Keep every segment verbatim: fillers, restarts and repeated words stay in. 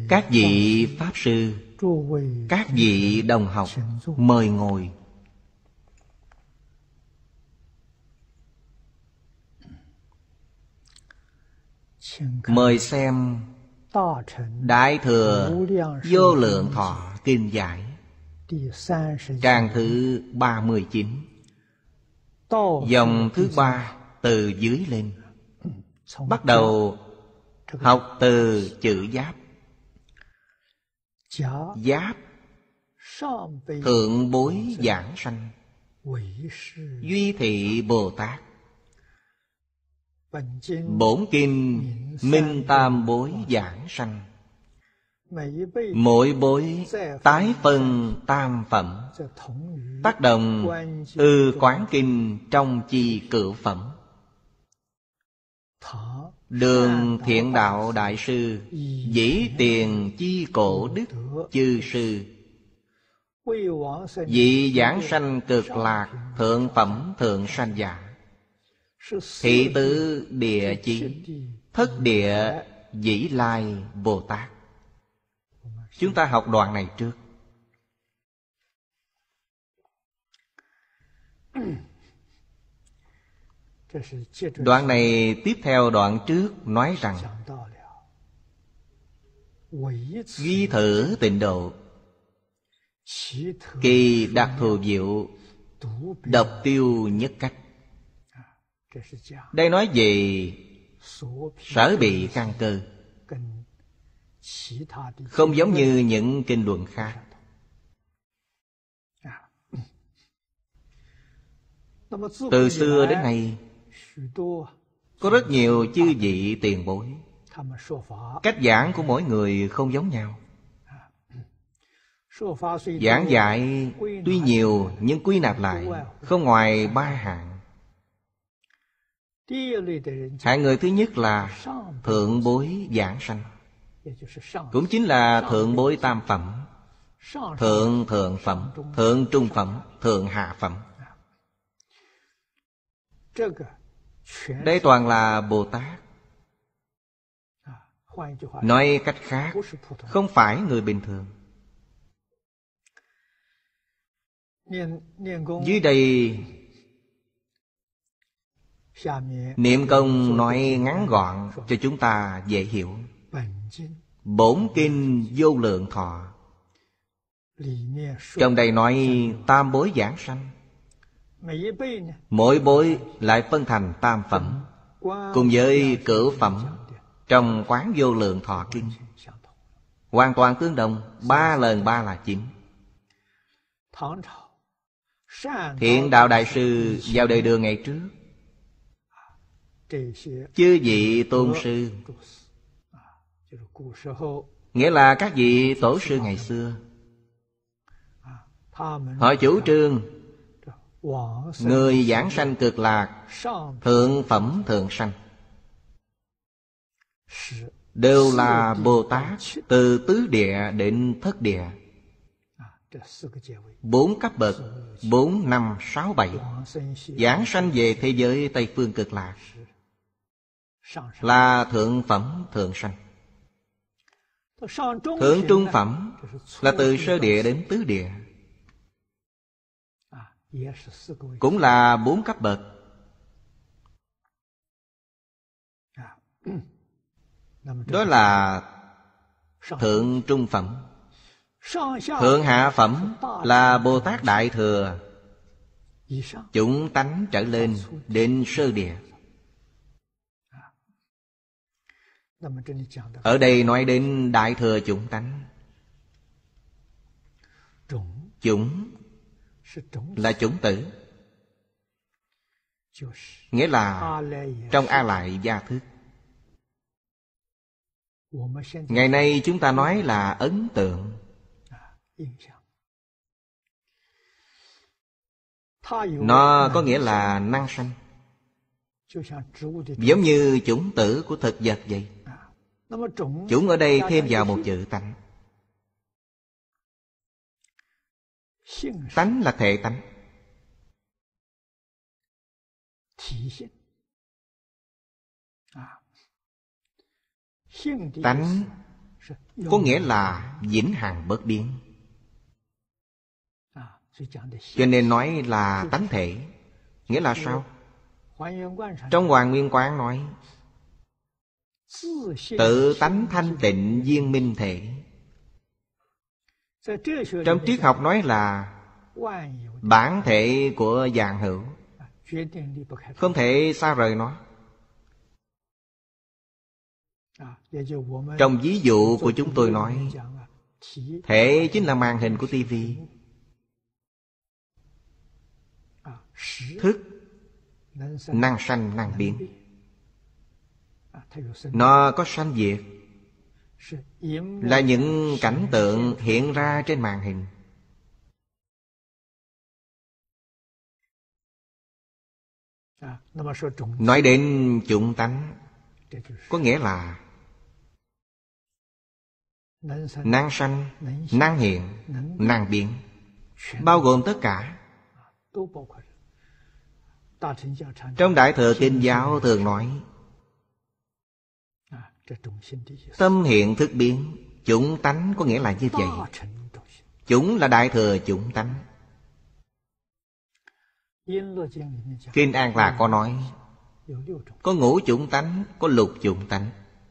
Các vị Pháp Sư, các vị đồng học, mời ngồi. Mời xem Đại Thừa Vô Lượng Thọ Kinh Giải, trang thứ ba mươi chín, dòng thứ ba từ dưới lên. Bắt đầu học từ chữ Giáp. Giáp, thượng bối giảng sanh, duy thị Bồ Tát. Bổn kinh minh tam bối giảng sanh, mỗi bối tái phân tam phẩm, tác động ư quán kinh trong chi cửu phẩm. Đường Thiện Đạo Đại Sư, dĩ tiền chi cổ đức chư sư, vị giảng sanh cực lạc thượng phẩm thượng sanh giả. Thị tứ địa chí, thất địa dĩ lai Bồ Tát. Chúng ta học đoạn này trước. Đoạn này tiếp theo đoạn trước nói rằng duy thử tịnh độ, kỳ đặc thù diệu, độc tiêu nhất cách. Đây nói về sở bị căn cơ, không giống như những kinh luận khác. Từ xưa đến nay, có rất nhiều chư vị tiền bối, cách giảng của mỗi người không giống nhau. Giảng dạy tuy nhiều nhưng quy nạp lại không ngoài ba hạng. Hạng người thứ nhất là thượng bối giảng sanh, cũng chính là thượng bối tam phẩm, thượng thượng phẩm, thượng trung phẩm, thượng hạ phẩm. Đây toàn là Bồ Tát. Nói cách khác, không phải người bình thường. Dưới đây Niệm Công nói ngắn gọn cho chúng ta dễ hiểu. Bổn kinh Vô Lượng Thọ, trong đây nói tam bối giảng sanh, mỗi bối lại phân thành tam phẩm, cùng với cửu phẩm trong Quán Vô Lượng Thọ Kinh, hoàn toàn tương đồng. Ba lần ba là chín. Thiện Đạo Đại Sư vào đời Đường ngày trước, chư vị tôn sư, nghĩa là các vị tổ sư ngày xưa, họ chủ trương người giảng sanh cực lạc thượng phẩm thượng sanh đều là Bồ Tát, từ tứ địa đến thất địa. Bốn cấp bậc, bốn, năm, sáu, bảy, giảng sanh về thế giới Tây Phương cực lạc là thượng phẩm thượng sanh. Thượng trung phẩm là từ sơ địa đến tứ địa, cũng là bốn cấp bậc. Đó là thượng trung phẩm. Thượng hạ phẩm là Bồ Tát Đại Thừa, chúng tánh trở lên đến sơ địa. Ở đây nói đến Đại Thừa chúng tánh. Chúng là chủng tử, nghĩa là trong A Lại Gia Thức. Ngày nay chúng ta nói là ấn tượng. Nó có nghĩa là năng sanh, giống như chủng tử của thực vật vậy. Chủng ở đây thêm vào một chữ tánh. Tánh là thể tánh. Tánh có nghĩa là vĩnh hằng bất biến. Cho nên nói là tánh thể. Nghĩa là sao? Trong Hoàn Nguyên Quán nói tự tánh thanh tịnh viên minh thể. Trong triết học nói là bản thể của vạn hữu, không thể xa rời nó. Trong ví dụ của chúng tôi nói, thể chính là màn hình của tivi. Thức năng sanh năng biến. Nó có sanh diệt, là những cảnh tượng hiện ra trên màn hình. Nói đến chủng tánh, có nghĩa là năng sanh, năng hiện, năng biến, bao gồm tất cả. Trong Đại Thừa Kinh Giáo thường nói tâm hiện thức biến. Chủng tánh có nghĩa là như vậy. Chủng là Đại Thừa chủng tánh. Kinh An Lạc có nói có ngũ chủng tánh, có lục chủng tánh.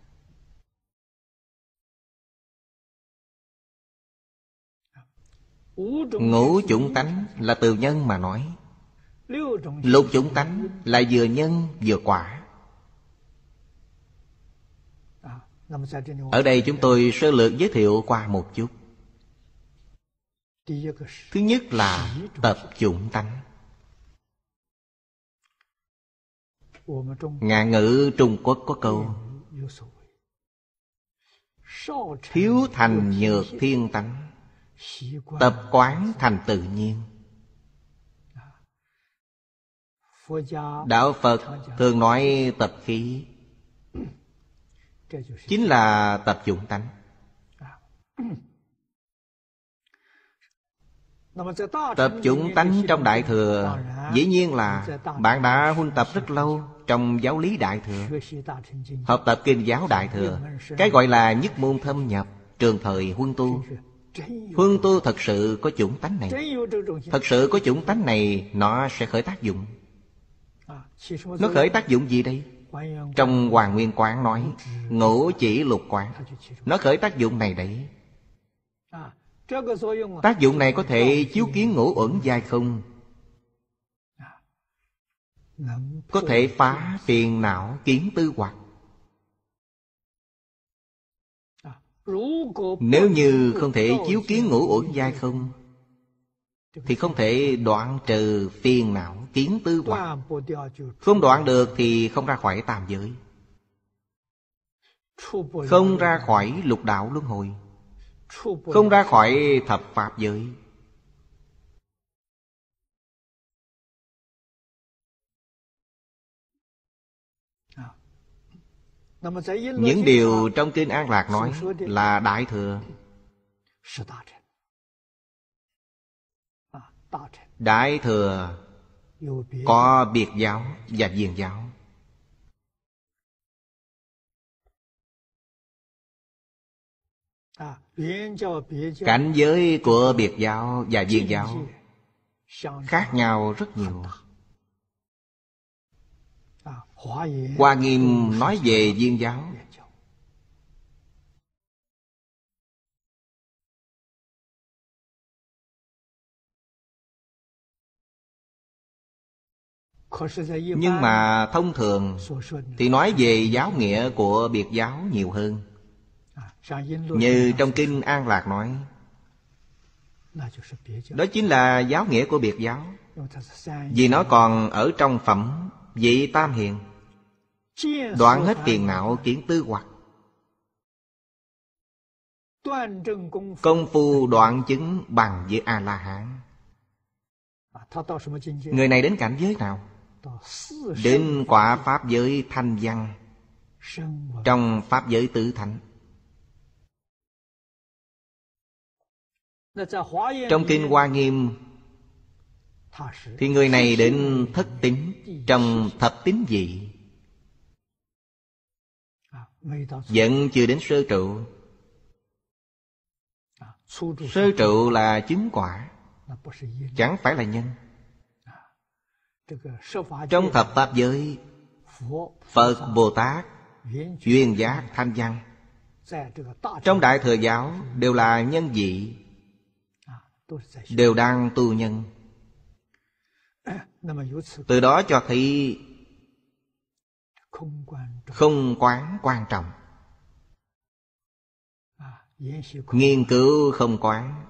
Ngũ chủng tánh là từ nhân mà nói. Lục chủng tánh là vừa nhân vừa quả. Ở đây chúng tôi sơ lược giới thiệu qua một chút. Thứ nhất là tập chủng tánh. Ngạn ngữ Trung Quốc có câu thiếu thành nhược thiên tánh, tập quán thành tự nhiên. Đạo Phật thường nói tập khí, chính là tập chủng tánh. Tập chủng tánh trong Đại Thừa, dĩ nhiên là bạn đã huân tập rất lâu trong giáo lý Đại Thừa, học tập kinh giáo Đại Thừa. Cái gọi là nhất môn thâm nhập, trường thời huân tu. Huân tu thật sự có chủng tánh này. Thật sự có chủng tánh này, nó sẽ khởi tác dụng. Nó khởi tác dụng gì đây? Trong Hoàn Nguyên Quán nói ngũ chỉ lục quán. Nó khởi tác dụng này đấy. Tác dụng này có thể chiếu kiến ngũ uẩn giai không, có thể phá phiền não kiến tư hoặc. Nếu như không thể chiếu kiến ngũ uẩn giai không, thì không thể đoạn trừ phiền não kiến tư hoặc. Không đoạn được thì không ra khỏi tam giới, không ra khỏi lục đạo luân hồi, không ra khỏi thập pháp giới. Những điều trong Kinh An Lạc nói là Đại Thừa. Đại Thừa có biệt giáo và viên giáo. Cảnh giới của biệt giáo và viên giáo khác nhau rất nhiều. Hoa Nghiêm nói về viên giáo. Nhưng mà thông thường thì nói về giáo nghĩa của biệt giáo nhiều hơn. Như trong Kinh An Lạc nói, đó chính là giáo nghĩa của biệt giáo. Vì nó còn ở trong phẩm vị tam hiền, đoạn hết phiền não kiến tư hoặc. Công phu đoạn chứng bằng với A-la-hán. Người này đến cảnh giới nào? Đến quả pháp giới thanh văn, trong pháp giới tứ thánh. Trong Kinh Hoa Nghiêm thì người này đến thất tín, trong thập tín vị, vẫn chưa đến sơ trụ. Sơ trụ là chứng quả, chẳng phải là nhân. Trong thập pháp giới, Phật, Bồ Tát, duyên giác, thanh văn, trong Đại Thừa Giáo đều là nhân vị, đều đang tu nhân. Từ đó cho thấy không quán quan trọng. Nghiên cứu không quán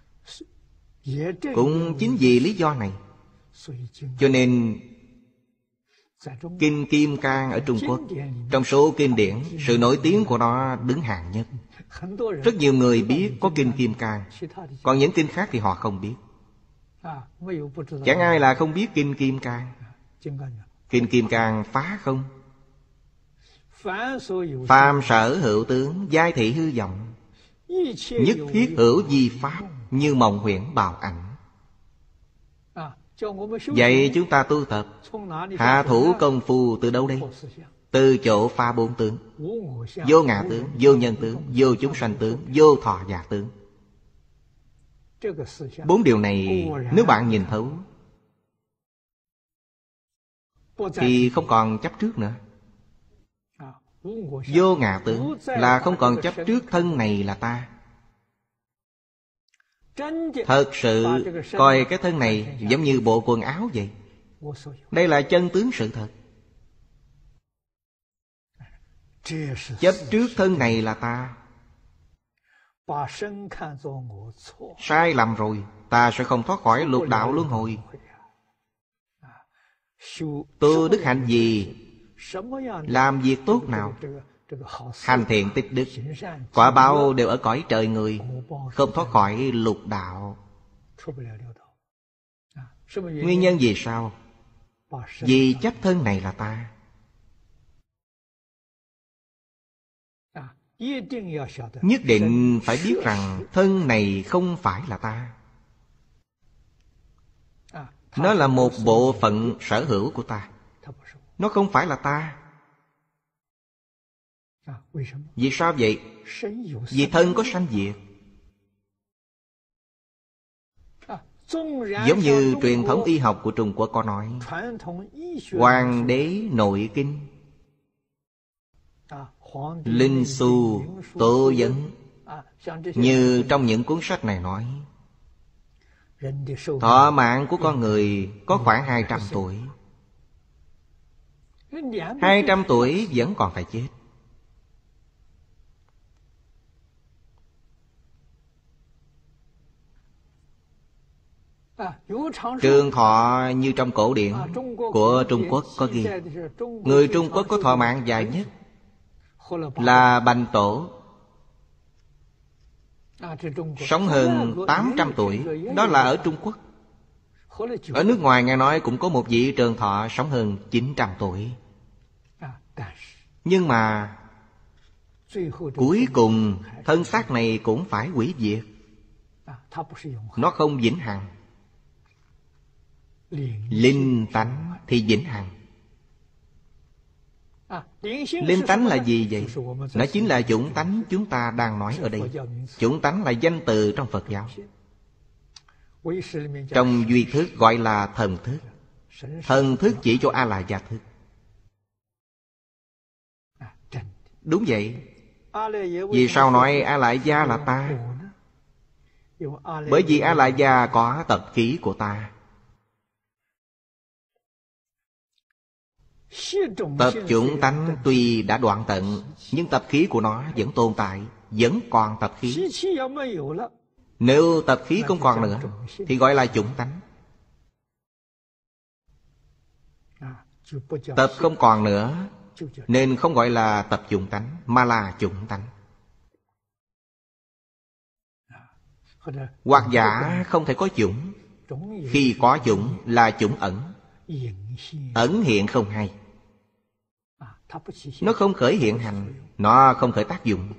cũng chính vì lý do này, cho nên Kinh Kim Cang ở Trung Quốc, trong số kinh điển, sự nổi tiếng của nó đứng hàng nhất. Rất nhiều người biết có Kinh Kim Cang, còn những kinh khác thì họ không biết. Chẳng ai là không biết Kinh Kim Cang. Kinh Kim Cang phá không? Phàm sở hữu tướng, giai thị hư vọng, nhất thiết hữu vi pháp, như mộng huyễn bào ảnh. Vậy chúng ta tu tập, hạ thủ công phu từ đâu đây? Từ chỗ phá bốn tướng: vô ngã tướng, vô nhân tướng, vô chúng sanh tướng, vô thọ giả tướng. Bốn điều này nếu bạn nhìn thấu thì không còn chấp trước nữa. Vô ngã tướng là không còn chấp trước thân này là ta. Thật sự coi cái thân này giống như bộ quần áo vậy. Đây là chân tướng sự thật. Chấp trước thân này là ta, sai lầm rồi, ta sẽ không thoát khỏi lục đạo luân hồi. Tu đức hạnh gì, làm việc tốt nào, hành thiện tích đức, quả báo đều ở cõi trời người, không thoát khỏi lục đạo. Nguyên nhân vì sao? Vì chấp thân này là ta. Nhất định phải biết rằng thân này không phải là ta. Nó là một bộ phận sở hữu của ta, nó không phải là ta. Vì sao vậy? Vì thân có sanh diệt. Giống như truyền thống y học của Trung Quốc có nói, Hoàng đế nội kinh, Linh Xu, Tô Vấn. Như trong những cuốn sách này nói, thọ mạng của con người có khoảng hai trăm tuổi. Hai trăm tuổi vẫn còn phải chết. Trường thọ như trong cổ điển của Trung Quốc có ghi, người Trung Quốc có thọ mạng dài nhất là Bành Tổ, sống hơn tám trăm tuổi. Đó là ở Trung Quốc. Ở nước ngoài nghe nói cũng có một vị trường thọ sống hơn chín trăm tuổi. Nhưng mà cuối cùng thân xác này cũng phải hủy diệt. Nó không vĩnh hằng. Linh tánh thì vĩnh hằng. Linh tánh là gì vậy? Nó chính là chủng tánh chúng ta đang nói ở đây. Chủng tánh là danh từ trong Phật giáo. Trong duy thức gọi là thần thức. Thần thức chỉ cho A-la-gia thức. Đúng vậy. Vì sao nói A-la-gia là ta? Bởi vì A-la-gia có tập khí của ta. Tập chủng tánh tuy đã đoạn tận, nhưng tập khí của nó vẫn tồn tại, vẫn còn tập khí. Nếu tập khí không còn nữa thì gọi là chủng tánh. Tập không còn nữa nên không gọi là tập chủng tánh, mà là chủng tánh. Hoặc giả không thể có chủng. Khi có chủng là chủng ẩn. Ẩn hiện không hay. Nó không khởi hiện hành, nó không khởi tác dụng.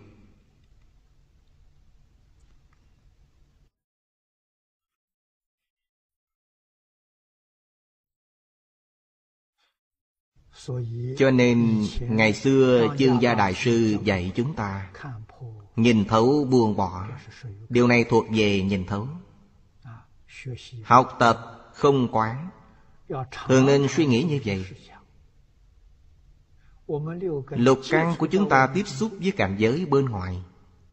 Cho nên ngày xưa Chương Gia Đại Sư dạy chúng ta nhìn thấu buông bỏ. Điều này thuộc về nhìn thấu. Học tập không quán, thường nên suy nghĩ như vậy. Lục căn của chúng ta tiếp xúc với cảnh giới bên ngoài.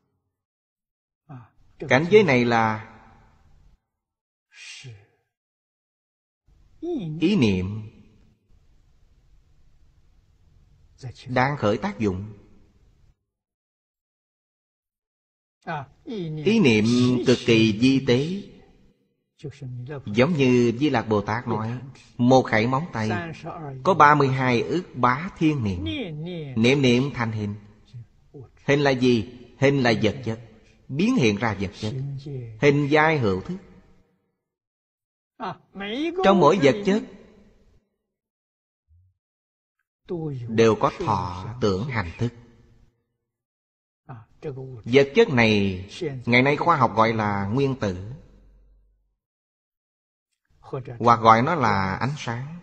Cảnh giới này là ý niệm đang khởi tác dụng. Ý niệm cực kỳ vi tế, giống như Di Lặc Bồ Tát nói, một khẩy móng tay có ba mươi hai ức bá thiên niệm. Niệm niệm thành hình. Hình là gì? Hình là vật chất, biến hiện ra vật chất. Hình giai hữu thức. Trong mỗi vật chất đều có thọ tưởng hành thức. Vật chất này ngày nay khoa học gọi là nguyên tử, hoặc gọi nó là ánh sáng.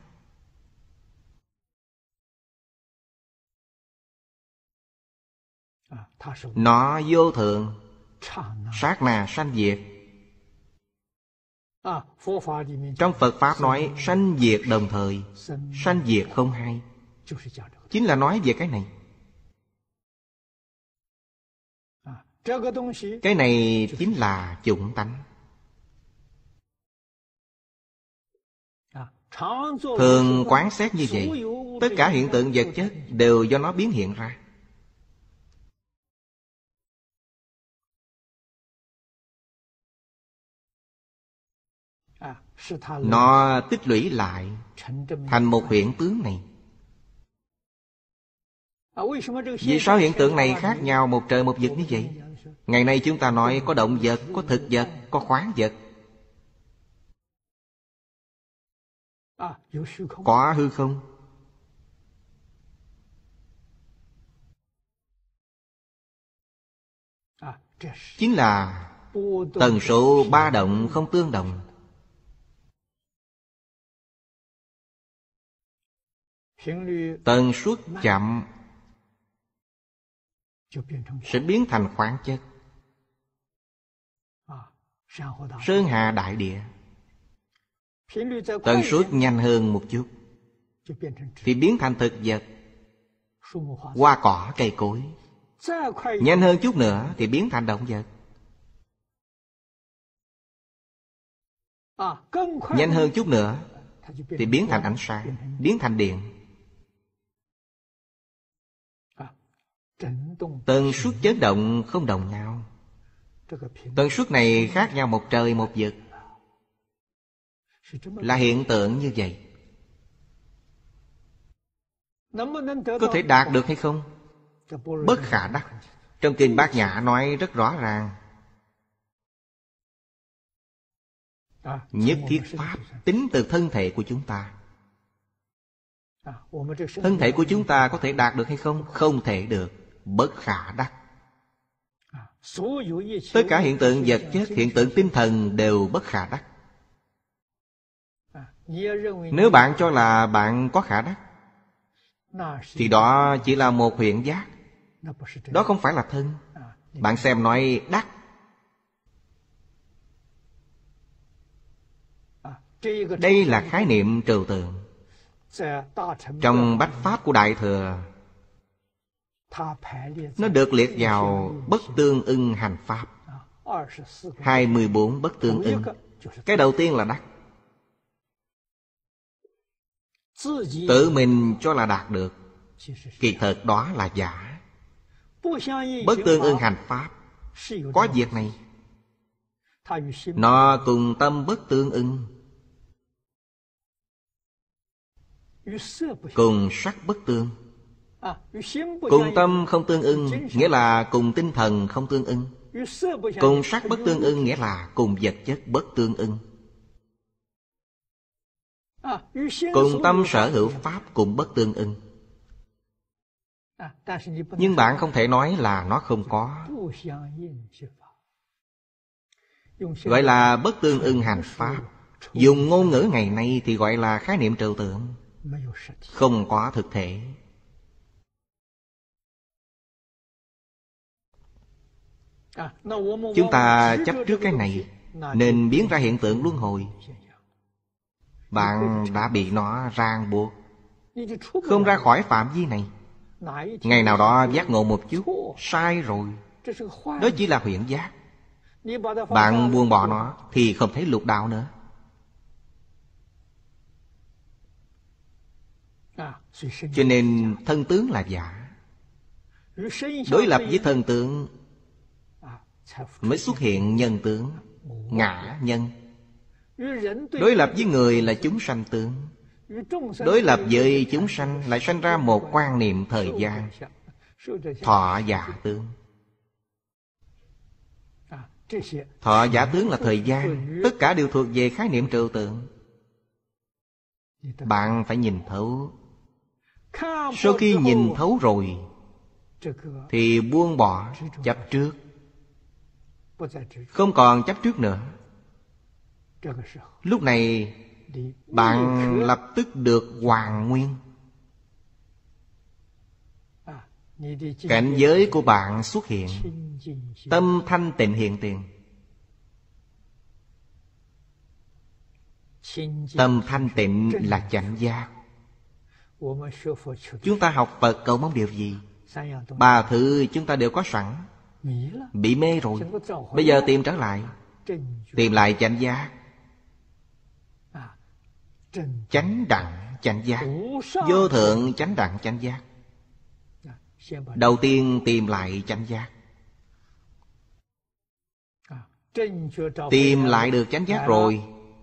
Nó vô thường, sát na sanh diệt. Trong Phật Pháp nói sanh diệt đồng thời, sanh diệt không hai, chính là nói về cái này. Cái này chính là chủng tánh. Thường quán xét như vậy, tất cả hiện tượng vật chất đều do nó biến hiện ra. Nó tích lũy lại thành một hiện tướng này. Vì sao hiện tượng này khác nhau một trời một vực như vậy? Ngày nay chúng ta nói có động vật, có thực vật, có khoáng vật, có hư không. Chính là tần số ba động không tương đồng. Tần suất chậm sẽ biến thành khoáng chất. Sơn hà đại địa. Tần suất nhanh hơn một chút thì biến thành thực vật, hoa cỏ cây cối. Nhanh hơn chút nữa thì biến thành động vật. Nhanh hơn chút nữa thì biến thành ánh sáng, biến thành điện. Tần suất chấn động không đồng nhau. Tần suất này khác nhau một trời một vực. Là hiện tượng như vậy. Có thể đạt được hay không? Bất khả đắc. Trong kinh Bát Nhã nói rất rõ ràng. Nhất thiết pháp tính từ thân thể của chúng ta. Thân thể của chúng ta có thể đạt được hay không? Không thể được. Bất khả đắc. Tất cả hiện tượng vật chất, hiện tượng tinh thần đều bất khả đắc. Nếu bạn cho là bạn có khả đắc, thì đó chỉ là một hiện giác. Đó không phải là thân. Bạn xem nói đắc. Đây là khái niệm trừu tượng. Trong Bách Pháp của Đại Thừa, nó được liệt vào bất tương ưng hành pháp. Hai mươi bốn bất tương ưng. Cái đầu tiên là đắc. Tự mình cho là đạt được, kỳ thực đó là giả. Bất tương ưng hành pháp có việc này. Nó cùng tâm bất tương ưng, cùng sắc bất tương. Cùng tâm không tương ưng, nghĩa là cùng tinh thần không tương ưng. Cùng sắc bất tương ưng, nghĩa là cùng vật chất bất tương ưng. Cùng tâm sở hữu pháp cũng bất tương ưng. Nhưng bạn không thể nói là nó không có. Gọi là bất tương ưng hành pháp. Dùng ngôn ngữ ngày nay thì gọi là khái niệm trừu tượng, không có thực thể. Chúng ta chấp trước cái này nên biến ra hiện tượng luân hồi. Bạn đã bị nó ràng buộc, không ra khỏi phạm vi này. Ngày nào đó giác ngộ một chút, sai rồi, đó chỉ là huyễn giác. Bạn buông bỏ nó thì không thấy lục đạo nữa. Cho nên thân tướng là giả. Đối lập với thân tướng mới xuất hiện nhân tướng, ngã nhân. Đối lập với người là chúng sanh tướng. Đối lập với chúng sanh lại sanh ra một quan niệm thời gian, thọ giả tướng. Thọ giả tướng là thời gian. Tất cả đều thuộc về khái niệm trừu tượng. Bạn phải nhìn thấu. Sau khi nhìn thấu rồi thì buông bỏ chấp trước, không còn chấp trước nữa. Lúc này bạn lập tức được hoàn nguyên. Cảnh giới của bạn xuất hiện, tâm thanh tịnh hiện tiền. Tâm thanh tịnh là chánh giác. Chúng ta học Phật cầu mong điều gì? Ba thứ chúng ta đều có sẵn. Bị mê rồi, bây giờ tìm trở lại, tìm lại chánh giác. Chánh đẳng chánh giác, vô thượng chánh đẳng chánh giác. Đầu tiên tìm lại chánh giác. Tìm lại được chánh giác rồi,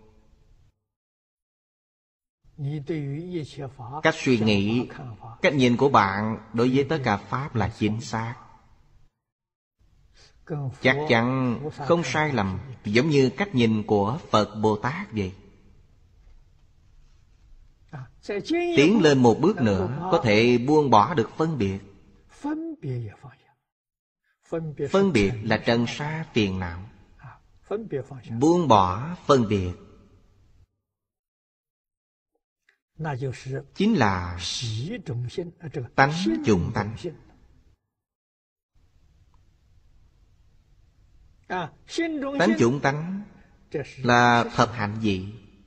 cách suy nghĩ, cách nhìn của bạn đối với tất cả Pháp là chính xác, chắc chắn không sai lầm, giống như cách nhìn của Phật Bồ Tát vậy. Tiến lên một bước nữa, có thể buông bỏ được phân biệt. Phân biệt là trần sa phiền não. Buông bỏ phân biệt chính là tánh chủng tánh. Tánh chủng tánh là thập hạnh vị.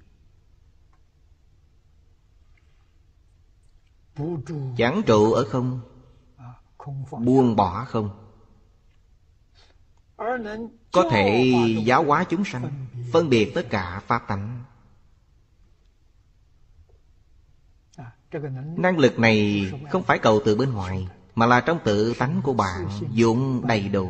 Chẳng trụ ở không, buông bỏ không, có thể giáo hóa chúng sanh, phân biệt tất cả pháp tánh. Năng lực này không phải cầu từ bên ngoài, mà là trong tự tánh của bạn dụng đầy đủ.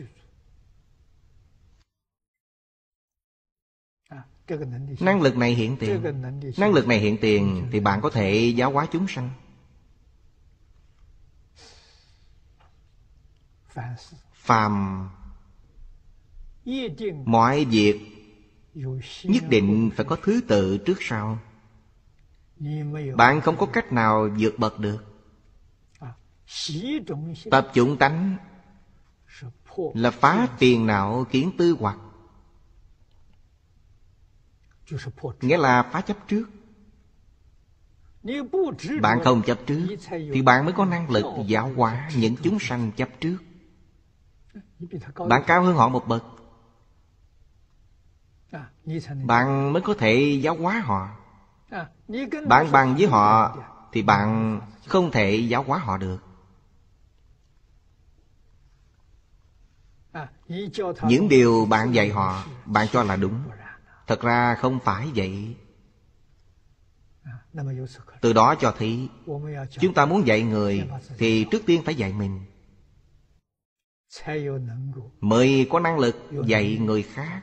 Năng lực này hiện tiền. Năng lực này hiện tiền thì bạn có thể giáo hóa chúng sanh. Phàm mọi việc nhất định phải có thứ tự trước sau. Bạn không có cách nào vượt bậc được. Tập chủng tánh là phá phiền não kiến tư hoặc, nghĩa là phá chấp trước. Bạn không chấp trước thì bạn mới có năng lực giáo hóa những chúng sanh chấp trước. Bạn cao hơn họ một bậc, bạn mới có thể giáo hóa họ. Bạn bằng với họ thì bạn không thể giáo hóa họ được. Những điều bạn dạy họ, bạn cho là đúng, thật ra không phải vậy. Từ đó cho thấy chúng ta muốn dạy người thì trước tiên phải dạy mình, mới có năng lực dạy người khác.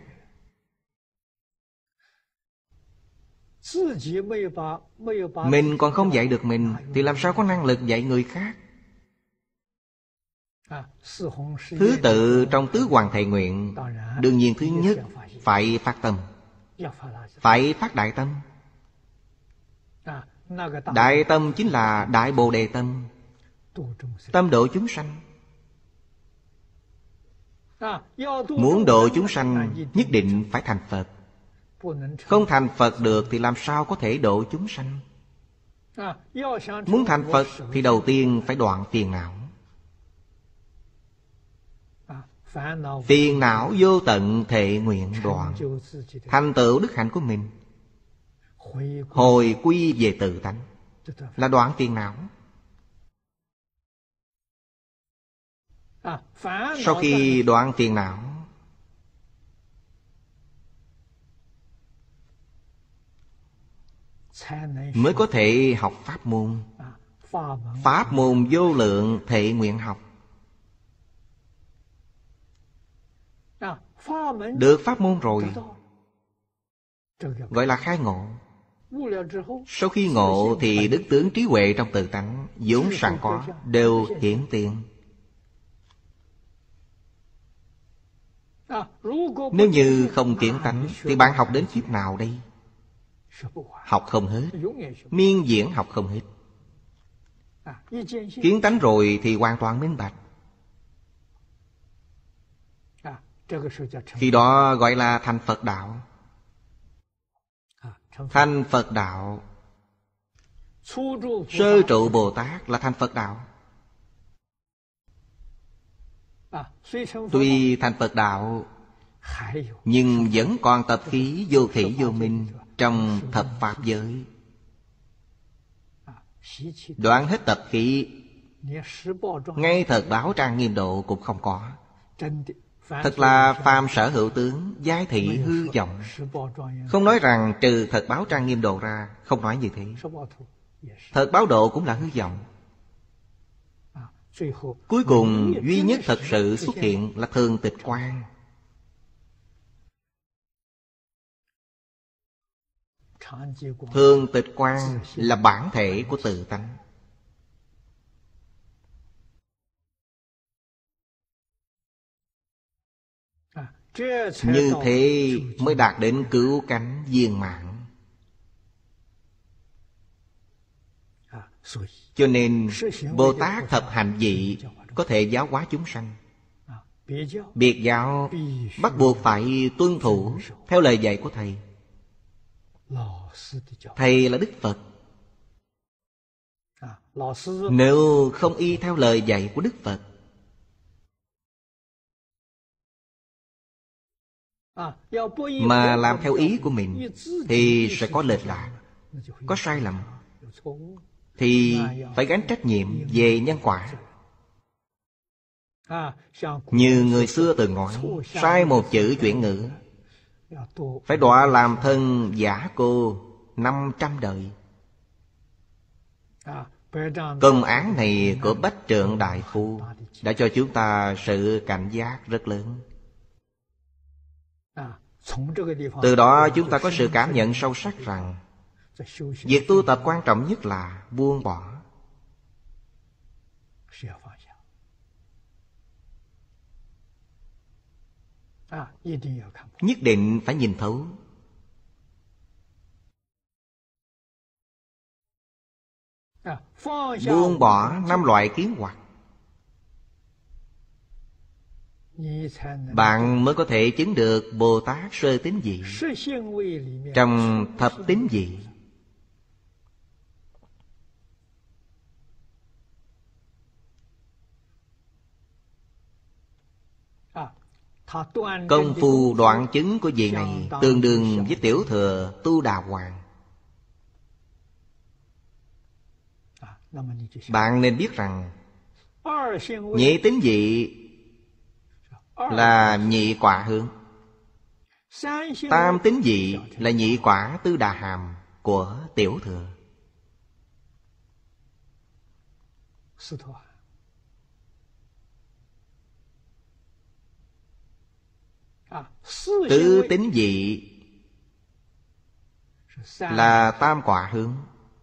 Mình còn không dạy được mình thì làm sao có năng lực dạy người khác? Thứ tự trong tứ hoàng thệ nguyện, đương nhiên thứ nhất phải phát tâm, phải phát đại tâm. Đại tâm chính là đại bồ đề tâm, tâm độ chúng sanh. Muốn độ chúng sanh nhất định phải thành Phật. Không thành Phật được thì làm sao có thể độ chúng sanh? Muốn thành Phật thì đầu tiên phải đoạn phiền não. Phiền não vô tận thệ nguyện đoạn, thành tựu đức hạnh của mình, hồi quy về tự tánh, là đoạn phiền não. Sau khi đoạn phiền não, mới có thể học pháp môn. Pháp môn vô lượng thệ nguyện học. Được pháp môn rồi, gọi là khai ngộ. Sau khi ngộ thì đức tướng trí huệ trong tự tánh vốn sẵn có, đều hiển tiền. Nếu như không kiến tánh thì bạn học đến kiếp nào đây? Học không hết, miên diễn học không hết. Kiến tánh rồi thì hoàn toàn minh bạch. Khi đó gọi là thành Phật đạo. Thành Phật đạo, sơ trụ Bồ Tát là thành Phật đạo. Tuy thành Phật đạo, nhưng vẫn còn tập khí vô khỉ vô minh trong thập pháp giới. Đoạn hết tập khí, ngay thật báo trang nghiêm độ cũng không có. Thật là phàm sở hữu tướng, giai thị hư vọng. Không nói rằng trừ thật báo trang nghiêm độ ra, không nói như thế. Thật báo độ cũng là hư vọng. Cuối cùng duy nhất thật sự xuất hiện là thường tịch quang. Thường tịch quang là bản thể của tự tánh. Như thế mới đạt đến cứu cánh viên mãn. Cho nên Bồ Tát thập hạnh vị có thể giáo hóa chúng sanh. Biệt giáo bắt buộc phải tuân thủ theo lời dạy của Thầy. Thầy là Đức Phật. Nếu không y theo lời dạy của Đức Phật mà làm theo ý của mình thì sẽ có lệch lạc, có sai lầm, thì phải gánh trách nhiệm về nhân quả. Như người xưa từng nói, sai một chữ chuyển ngữ phải đọa làm thân giả cô năm trăm đời. Công án này của Bách Trượng Đại Phu đã cho chúng ta sự cảnh giác rất lớn. Từ đó chúng ta có sự cảm nhận sâu sắc rằng việc tu tập quan trọng nhất là buông bỏ. Nhất định phải nhìn thấu. Buông bỏ năm loại kiến hoặc, bạn mới có thể chứng được Bồ Tát sơ tín vị. Trong thập tín vị, công phu đoạn chứng của vị này tương đương với tiểu thừa Tu Đà Hoàng. Bạn nên biết rằng nhị tín vị là nhị quả hướng, tam tín vị là nhị quả Tư Đà Hàm của tiểu thừa. Tứ tín vị là tam quả hướng,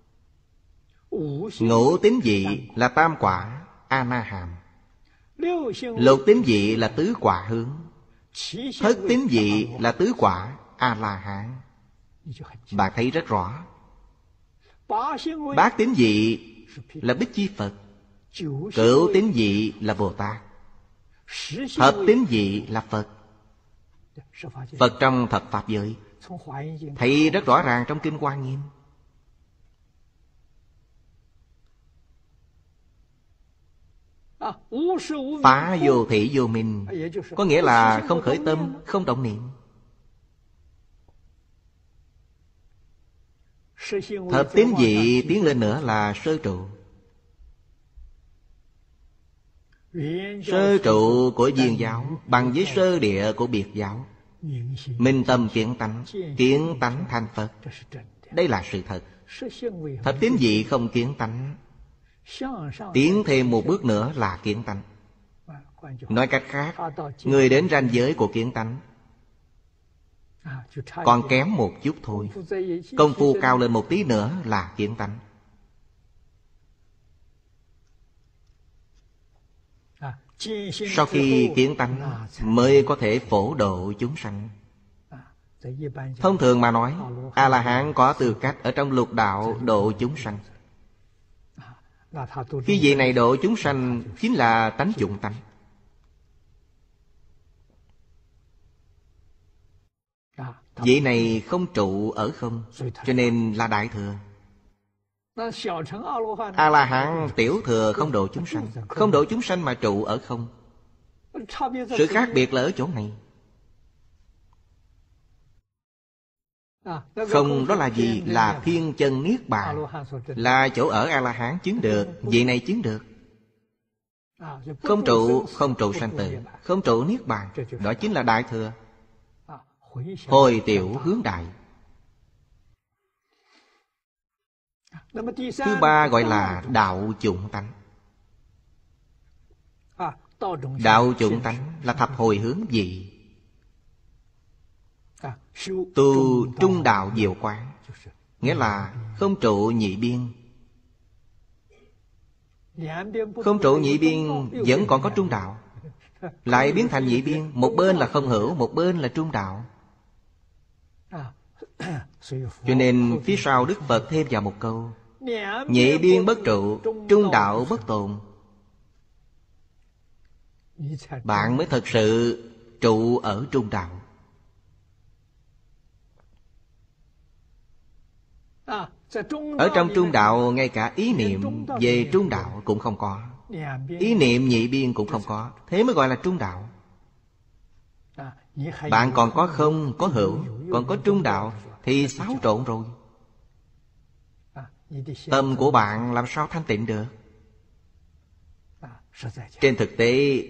ngũ tín vị là tam quả A Na Hàm, lục tín vị là tứ quả hướng, thất tín vị là tứ quả A La Hán. Bạn thấy rất rõ. Bát tín vị là Bích Chi Phật, cửu tín vị là Bồ Tát, thập tín vị là Phật. Phật trong thập pháp giới thấy rất rõ ràng trong Kinh Hoa Nghiêm. Phá vô thị vô minh, có nghĩa là không khởi tâm, không động niệm. Thập tín vị tiến lên nữa là sơ trụ. Sơ trụ của viên giáo bằng với sơ địa của biệt giáo. Minh tâm kiến tánh, kiến tánh thành Phật. Đây là sự thật. Thập tín vị không kiến tánh, tiến thêm một bước nữa là kiến tánh. Nói cách khác, người đến ranh giới của kiến tánh còn kém một chút thôi. Công phu cao lên một tí nữa là kiến tánh. Sau khi kiến tánh mới có thể phổ độ chúng sanh. Thông thường mà nói, A-la-hán có tư cách ở trong lục đạo độ chúng sanh. Khi vị này độ chúng sanh chính là tánh dụng tánh. Vị này không trụ ở không, cho nên là đại thừa. A-la-hán tiểu thừa không độ chúng sanh. Không độ chúng sanh mà trụ ở không. Sự khác biệt là ở chỗ này. Không đó là gì? Là thiên chân niết bàn. Là chỗ ở A-la-hán chứng được, vị này chứng được. Không trụ, không trụ sanh tử, không trụ niết bàn. Đó chính là đại thừa. Hồi tiểu hướng đại. Thứ ba gọi là đạo chủng tánh. Đạo chủng tánh là thập hồi hướng vị. Tu trung đạo diệu quán, nghĩa là không trụ nhị biên. Không trụ nhị biên vẫn còn có trung đạo, lại biến thành nhị biên. Một bên là không hữu, một bên là trung đạo. Cho nên phía sau Đức Phật thêm vào một câu: nhị biên bất trụ, trung đạo bất tồn. Bạn mới thật sự trụ ở trung đạo. Ở trong trung đạo, ngay cả ý niệm về trung đạo cũng không có. Ý niệm nhị biên cũng không có. Thế mới gọi là trung đạo. Bạn còn có không, có hữu, còn có trung đạo thì xáo trộn rồi. Tâm của bạn làm sao thanh tịnh được? Trên thực tế,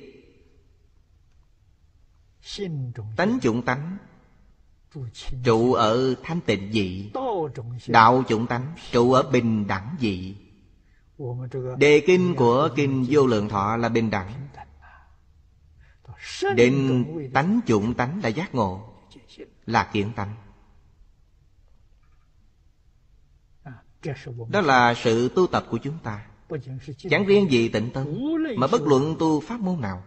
tánh chủng tánh trụ ở thanh tịnh vị, đạo chủng tánh trụ ở bình đẳng vị. Đề kinh của Kinh Vô Lượng Thọ là bình đẳng. Định tánh chủng tánh là giác ngộ, là kiến tánh. Đó là sự tu tập của chúng ta. Chẳng riêng gì Tịnh Tông, mà bất luận tu pháp môn nào.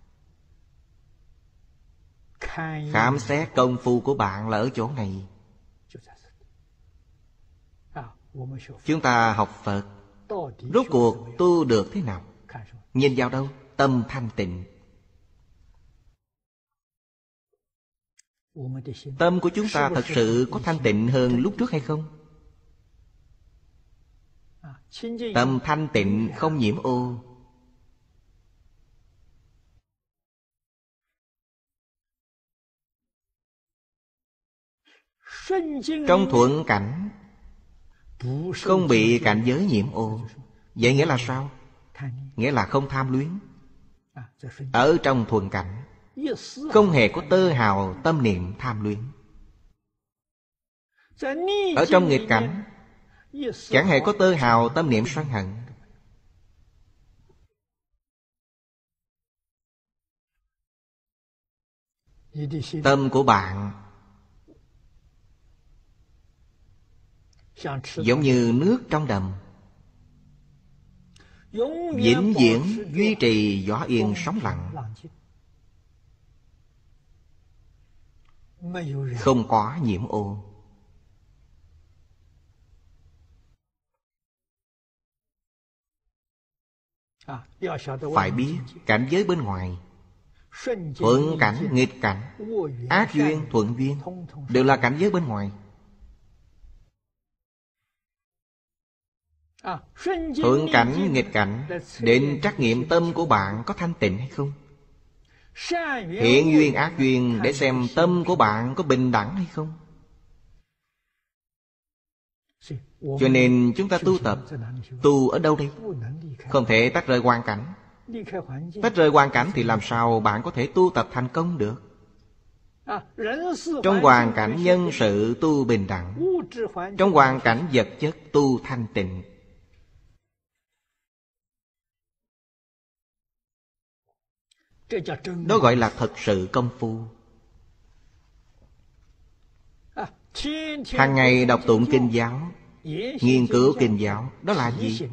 Khám xét công phu của bạn là ở chỗ này. Chúng ta học Phật, rốt cuộc tu được thế nào? Nhìn vào đâu? Tâm thanh tịnh. Tâm của chúng ta thật sự có thanh tịnh hơn lúc trước hay không? Tâm thanh tịnh không nhiễm ô. Trong thuận cảnh không bị cảnh giới nhiễm ô. Vậy nghĩa là sao? Nghĩa là không tham luyến. Ở trong thuận cảnh không hề có tơ hào tâm niệm tham luyến. Ở trong nghịch cảnh chẳng hề có tơ hào tâm niệm sân hận. Tâm của bạn giống như nước trong đầm, vĩnh viễn duy trì gió yên sóng lặng, không có nhiễm ô. Phải biết cảnh giới bên ngoài, thuận cảnh, nghịch cảnh, ác duyên, thuận duyên đều là cảnh giới bên ngoài. Thuận cảnh, nghịch cảnh, định trắc nghiệm tâm của bạn có thanh tịnh hay không. Thiện duyên, ác duyên, để xem tâm của bạn có bình đẳng hay không. Cho nên chúng ta tu tập, tu ở đâu đây? Không thể tách rời hoàn cảnh. Tách rời hoàn cảnh thì làm sao bạn có thể tu tập thành công được? Trong hoàn cảnh nhân sự tu bình đẳng, trong hoàn cảnh vật chất tu thanh tịnh. Đó gọi là thật sự công phu. Hàng ngày đọc tụng kinh giáo, nghiên cứu kinh giáo, đó là gì?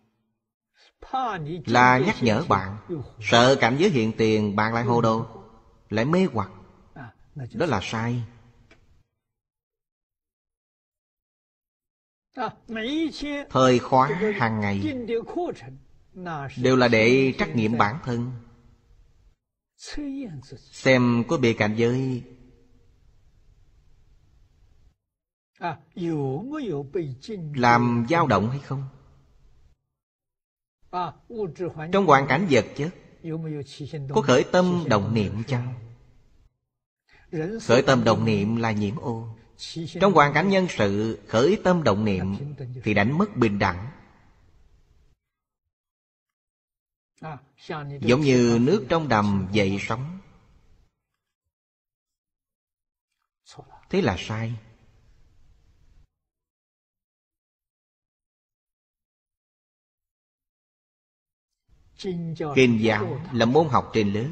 Là nhắc nhở bạn, sợ cảnh giới hiện tiền bạn lại hồ đồ, lại mê hoặc. Đó là sai. Thời khóa hàng ngày đều là để trắc nghiệm bản thân, xem có bị cảnh giới làm dao động hay không. Trong hoàn cảnh vật chất có khởi tâm động niệm chăng? Khởi tâm động niệm là nhiễm ô. Trong hoàn cảnh nhân sự khởi tâm động niệm thì đánh mất bình đẳng. Giống như nước trong đầm dậy sóng. Thế là sai. Kinh giáo là môn học trên lớp.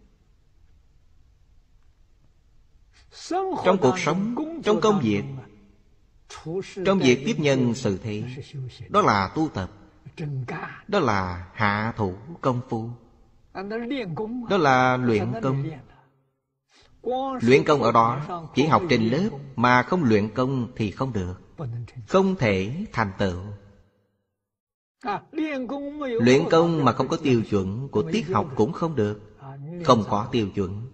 Trong cuộc sống, trong công việc, trong việc tiếp nhân xử thế, đó là tu tập. Đó là hạ thủ công phu. Đó là luyện công. Luyện công ở đó chỉ học trên lớp mà không luyện công thì không được, không thể thành tựu. Luyện công mà không có tiêu chuẩn của tiết học cũng không được. Không có tiêu chuẩn.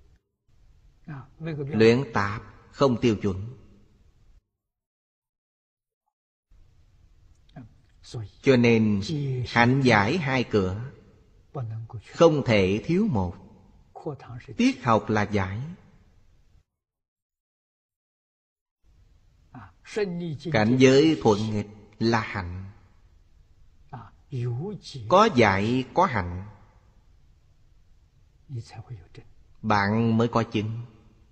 Luyện tạp không tiêu chuẩn. Cho nên hạnh giải hai cửa, không thể thiếu một. Tiết học là giải, cảnh giới thuận nghịch là hạnh. Có giải có hạnh, bạn mới có chứng.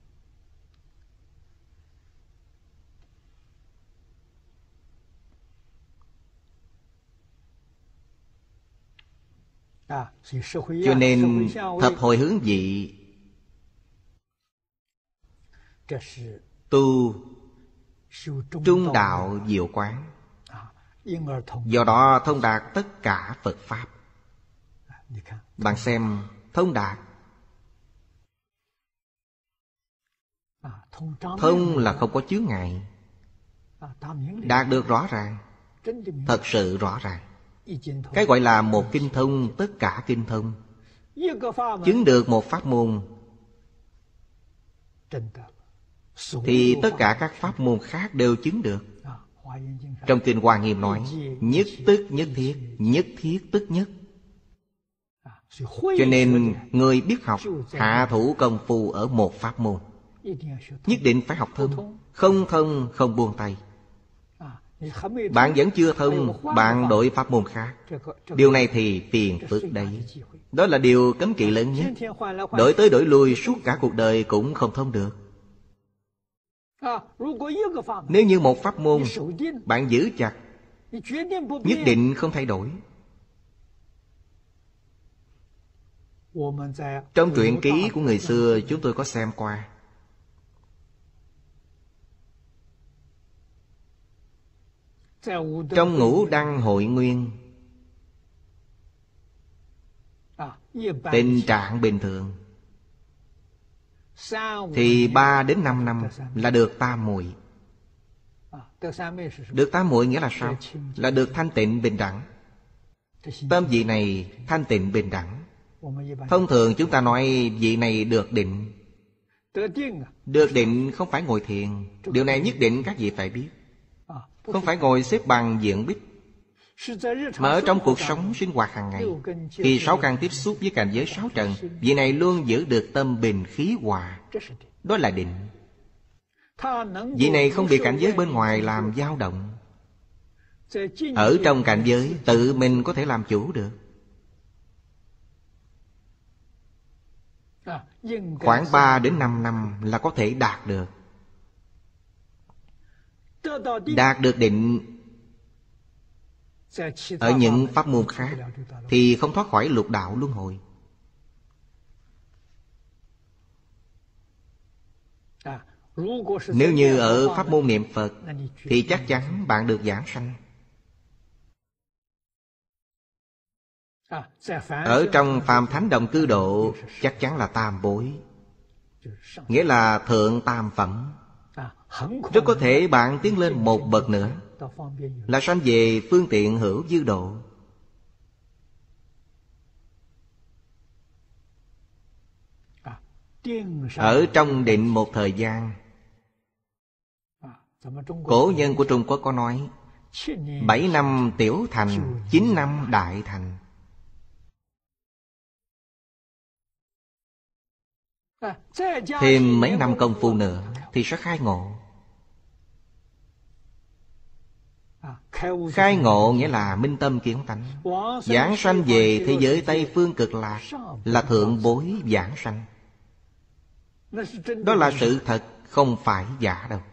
Cho nên thập hồi hướng vị tu trung đạo diệu quán, do đó thông đạt tất cả Phật Pháp. Bạn xem, thông đạt. Thông là không có chướng ngại, đạt được rõ ràng, thật sự rõ ràng. Cái gọi là một kinh thông, tất cả kinh thông. Chứng được một pháp môn thì tất cả các pháp môn khác đều chứng được. Trong Kinh Hoa Nghiêm nói, nhất tức nhất thiết, nhất thiết tức nhất. Cho nên người biết học hạ thủ công phu ở một pháp môn, nhất định phải học thông. Không thông không buông tay. Bạn vẫn chưa thông, bạn đổi pháp môn khác. Điều này thì phiền phức đấy. Đó là điều cấm kỵ lớn nhất. Đổi tới đổi lui suốt cả cuộc đời cũng không thông được. Nếu như một pháp môn bạn giữ chặt, nhất định không thay đổi. Trong truyện ký của người xưa chúng tôi có xem qua. Trong Ngũ Đăng Hội Nguyên, tình trạng bình thường thì ba đến năm năm là được tam muội. Được tam muội nghĩa là sao? Là được thanh tịnh bình đẳng. Tâm vị này thanh tịnh bình đẳng. Thông thường chúng ta nói vị này được định. Được định không phải ngồi thiền. Điều này nhất định các vị phải biết. Không phải ngồi xếp bằng diện bích. Mà ở trong cuộc sống sinh hoạt hàng ngày, khi sáu căn tiếp xúc với cảnh giới sáu trần, vị này luôn giữ được tâm bình khí hòa. Đó là định. Vị này không bị cảnh giới bên ngoài làm dao động. Ở trong cảnh giới tự mình có thể làm chủ được. Khoảng ba đến năm năm là có thể đạt được. Đạt được định ở những pháp môn khác thì không thoát khỏi lục đạo luân hồi. Nếu như ở pháp môn niệm Phật thì chắc chắn bạn được giảng sanh. Ở trong phàm thánh đồng cư độ chắc chắn là tam bối, nghĩa là thượng tam phẩm. Rất có thể bạn tiến lên một bậc nữa là sanh về phương tiện hữu dư độ. Ở trong định một thời gian, cổ nhân của Trung Quốc có nói bảy năm tiểu thành, chín năm đại thành. Thêm mấy năm công phu nữa thì sẽ khai ngộ. Khai ngộ nghĩa là minh tâm kiến tánh. Giảng sanh về thế giới Tây Phương Cực Lạc là thượng bối giảng sanh. Đó là sự thật, không phải giả đâu.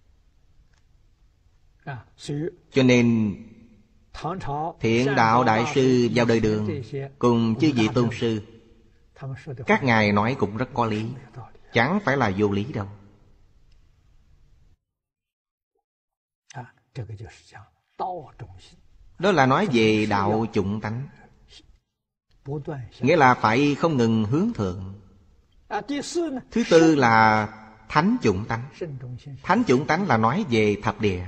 Cho nên Thiện Đạo Đại Sư vào đời Đường cùng chư vị tôn sư, các ngài nói cũng rất có lý, chẳng phải là vô lý đâu. Đó là nói về đạo chủng tánh, nghĩa là phải không ngừng hướng thượng. Thứ tư là thánh chủng tánh. Thánh chủng tánh là nói về thập địa.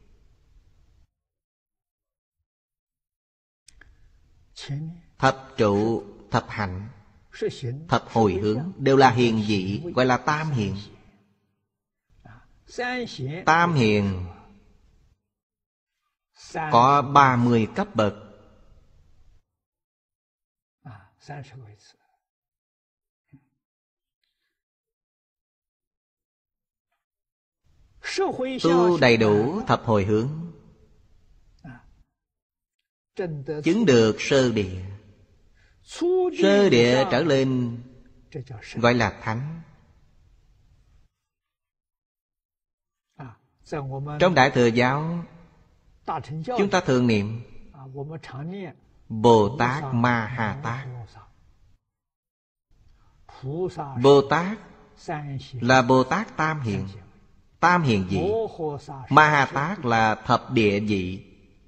Thập trụ, thập hạnh, thập hồi hướng đều là hiền vị, gọi là tam hiền. Tam hiền có ba mươi cấp bậc. Tu đầy đủ thập hồi hướng, chứng được sơ địa. Sơ địa trở lên gọi là thánh. Trong Đại Thừa Giáo chúng ta thường niệm Bồ Tát Ma Ha Tát. Bồ Tát là Bồ Tát tam hiền. Tam hiền vị. Ma Ha Tát là thập địa vị.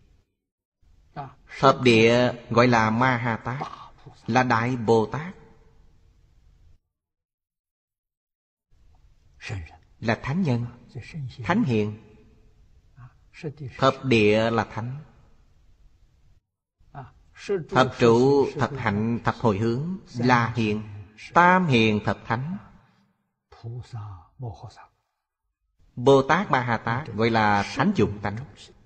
Thập địa gọi là Ma Ha Tát, là Đại Bồ Tát, là thánh nhân, thánh hiền. Thập địa là thánh. Thập trụ, thập hạnh, thập hồi hướng là hiền. Tam hiền thập thánh. Bồ Tát Ma Ha Tát gọi là thánh chủng tánh.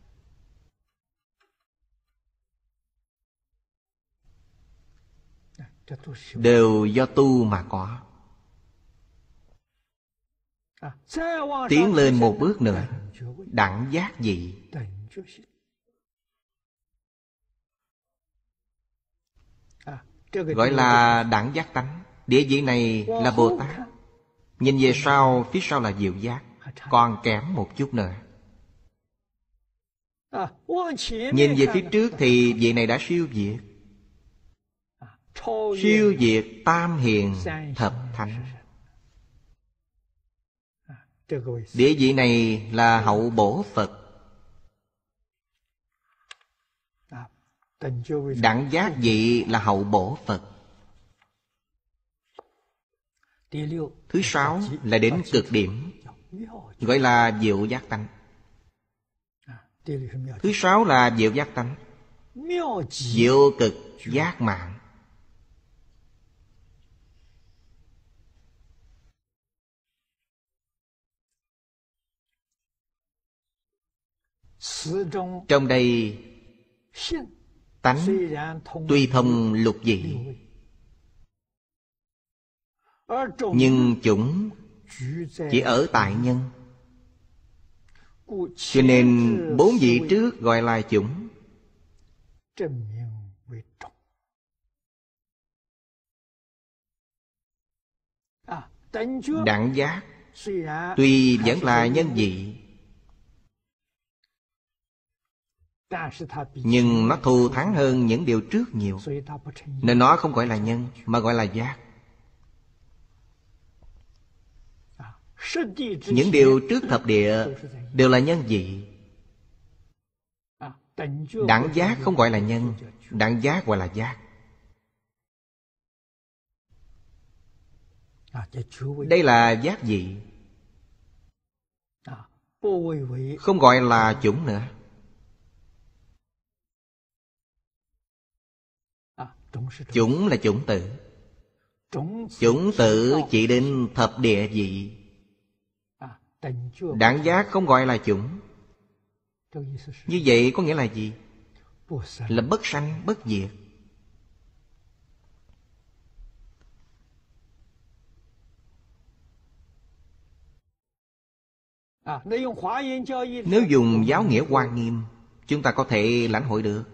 Đều do tu mà có. Tiến lên một bước nữa, đẳng giác vị. Gọi là đẳng giác tánh. Địa vị này là Bồ Tát. Nhìn về sau, phía sau là diệu giác, còn kém một chút nữa. Nhìn về phía trước thì vị này đã siêu việt. Siêu việt tam hiền thập thánh. Địa vị này là hậu bổ Phật. Đẳng giác vị là hậu bổ Phật. Thứ sáu là đến cực điểm, gọi là diệu giác tánh. Thứ sáu là diệu giác tánh, diệu cực giác mạng. Trong đây Tánh tuy thông lục vị, nhưng chủng chỉ ở tại nhân. Cho nên bốn vị trước gọi là chủng. Đẳng giác tuy vẫn là nhân vị, nhưng nó thù thắng hơn những điều trước nhiều, nên nó không gọi là nhân mà gọi là giác. Những điều trước thập địa đều là nhân vị. Đẳng giác không gọi là nhân, đẳng giác gọi là giác. Đây là giác vị, không gọi là chủng nữa. Chủng là chủng tử. Chủng tử chỉ đến thập địa vị. Đẳng giác không gọi là chủng. Như vậy có nghĩa là gì? Là bất sanh bất diệt. Nếu dùng giáo nghĩa Hoa Nghiêm, chúng ta có thể lãnh hội được.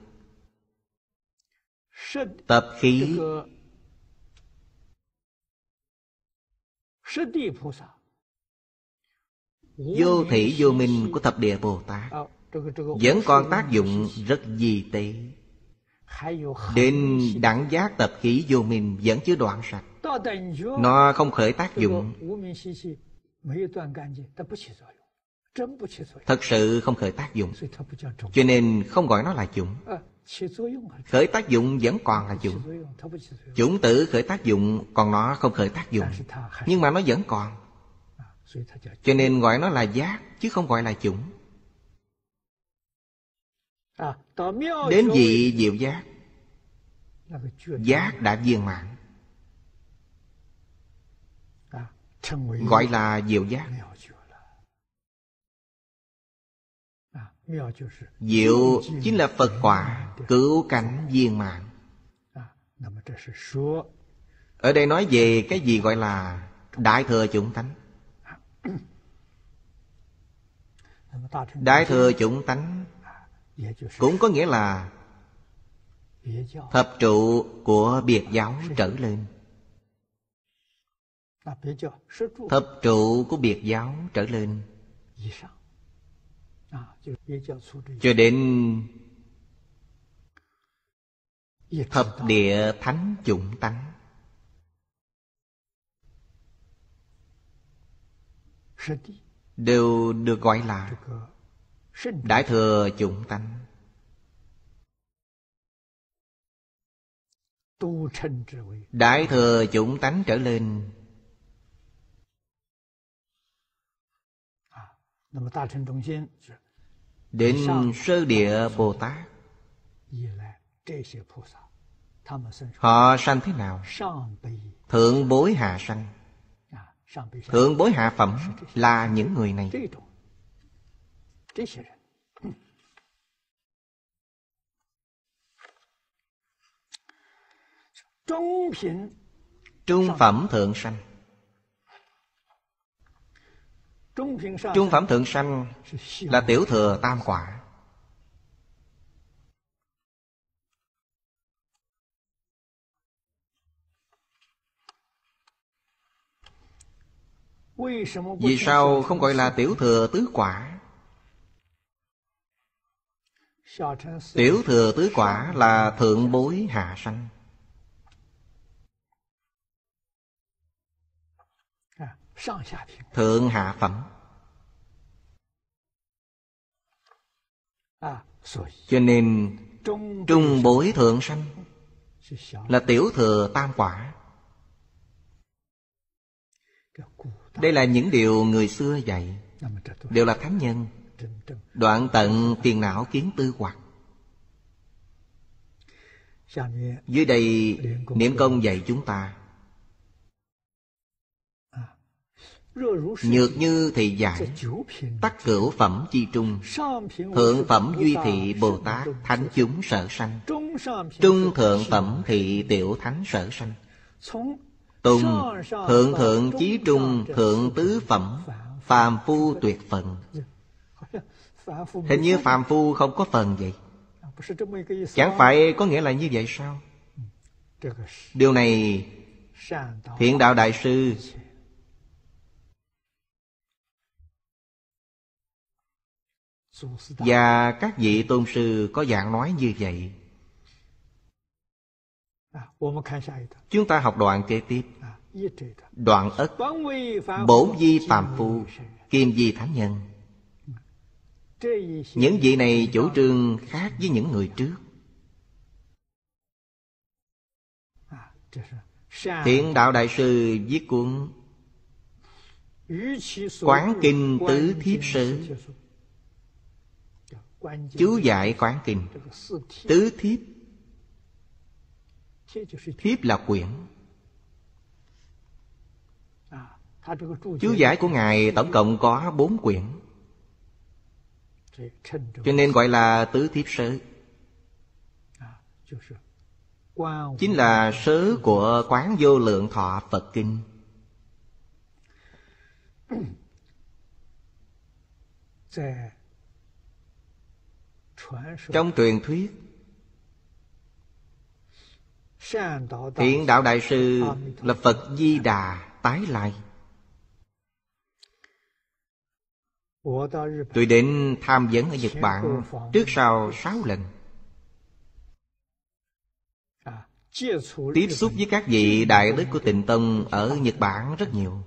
Tập khí vô thị vô minh của thập địa Bồ Tát vẫn còn tác dụng rất vi tế. Đến đẳng giác tập khí vô minh vẫn chưa đoạn sạch, nó không khởi tác dụng. Thật sự không khởi tác dụng, cho nên không gọi nó là chủng. Khởi tác dụng vẫn còn là chủng. Chủng tử khởi tác dụng, còn nó không khởi tác dụng, nhưng mà nó vẫn còn, cho nên gọi nó là giác, chứ không gọi là chủng. Đến vị diệu giác, giác đã viên mãn, gọi là diệu giác. Diệu chính là Phật quả cứu cánh viên mãn. Ở đây nói về cái gì gọi là Đại thừa chủng tánh. Đại thừa chủng tánh cũng có nghĩa là thập trụ của biệt giáo trở lên. Thập trụ của biệt giáo trở lên, cho đến thập địa thánh chủng tánh. Đều được gọi là Đại thừa chủng tánh. Đại thừa chủng tánh trở lên, đến sơ địa Bồ Tát, họ sanh thế nào? Thượng bối hạ sanh. Thượng bối hạ phẩm là những người này. Trung phẩm thượng sanh. Trung phẩm thượng sanh là tiểu thừa tam quả. Vì sao không gọi là tiểu thừa tứ quả? Tiểu thừa tứ quả là thượng bối hạ sanh. Thượng hạ phẩm. Cho nên trung bối thượng sanh là tiểu thừa tam quả. Đây là những điều người xưa dạy, đều là thánh nhân, đoạn tận phiền não kiến tư hoặc. Dưới đây niệm công dạy chúng ta Nhược như thì giải, tắc cửu phẩm chi trung. Thượng phẩm duy thị Bồ Tát thánh chúng sở sanh. Trung thượng phẩm thị tiểu thánh sở sanh. Tùng thượng thượng chí trung thượng tứ phẩm phàm phu tuyệt phần. Hình như phàm phu không có phần vậy. Chẳng phải có nghĩa là như vậy sao? Điều này Thiện Đạo Đại Sư và các vị tôn sư có dạng nói như vậy. Chúng ta học đoạn kế tiếp. Đoạn ất, bổn vi phàm phu, kim vi thánh nhân. Những vị này chủ trương khác với những người trước. Thiện Đạo Đại Sư viết cuốn Quán Kinh Tứ Thiếp Sớ, chú giải Quán Kinh. Tứ thiếp, thiếp là quyển. Chú giải của Ngài tổng cộng có bốn quyển, cho nên gọi là Tứ Thiếp Sớ. Chính là sớ của Quán Vô Lượng Thọ Phật Kinh. Trong truyền thuyết, Thiện Đạo Đại Sư là Phật Di Đà tái lai. Tôi đến tham vấn ở Nhật Bản trước sau sáu lần, tiếp xúc với các vị đại đức của Tịnh Tông ở Nhật Bản rất nhiều.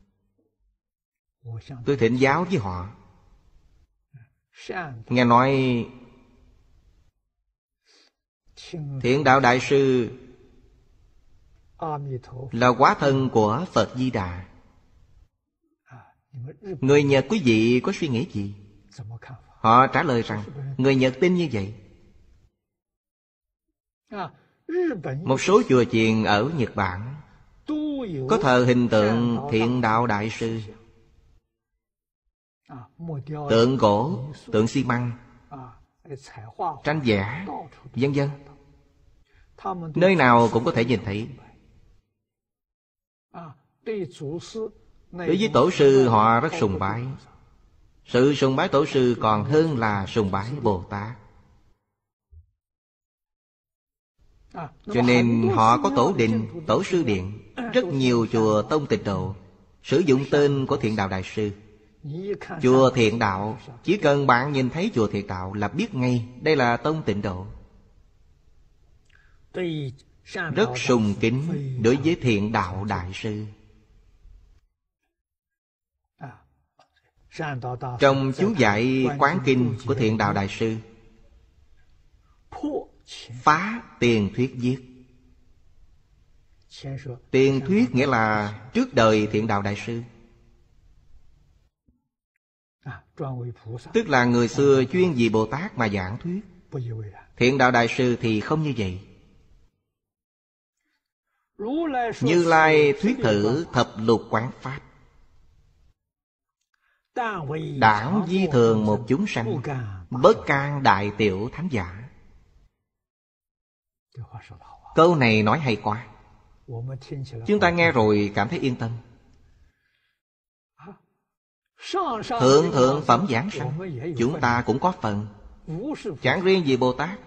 Tôi thỉnh giáo với họ. Nghe nói Thiện Đạo Đại Sư là hóa thân của Phật Di Đà. Người Nhật quý vị có suy nghĩ gì? Họ trả lời rằng người Nhật tin như vậy. Một số chùa chiền ở Nhật Bản có thờ hình tượng Thiện Đạo Đại Sư, tượng gỗ, tượng xi măng, tranh vẽ, vân vân. Nơi nào cũng có thể nhìn thấy. Đối với tổ sư họ rất sùng bái. Sự sùng bái tổ sư còn hơn là sùng bái Bồ Tát. Cho nên họ có tổ đình, tổ sư điện. Rất nhiều chùa Tông Tịnh Độ sử dụng tên của Thiện Đạo Đại Sư. Chùa Thiện Đạo, chỉ cần bạn nhìn thấy chùa Thiện Đạo là biết ngay đây là Tông Tịnh Độ. Rất sùng kính đối với Thiện Đạo Đại Sư. Trong chú giải Quán Kinh của Thiện Đạo Đại Sư, phá tiền thuyết viết. Tiền thuyết nghĩa là trước đời Thiện Đạo Đại Sư, tức là người xưa chuyên vì Bồ Tát mà giảng thuyết. Thiện Đạo Đại Sư thì không như vậy. Như Lai thuyết thử thập lục quán pháp. Đảng di thường một chúng sanh, bất can đại tiểu thánh giả. Câu này nói hay quá. Chúng ta nghe rồi cảm thấy yên tâm. Thượng thượng phẩm giảng sanh, chúng ta cũng có phần. Chẳng riêng gì Bồ Tát.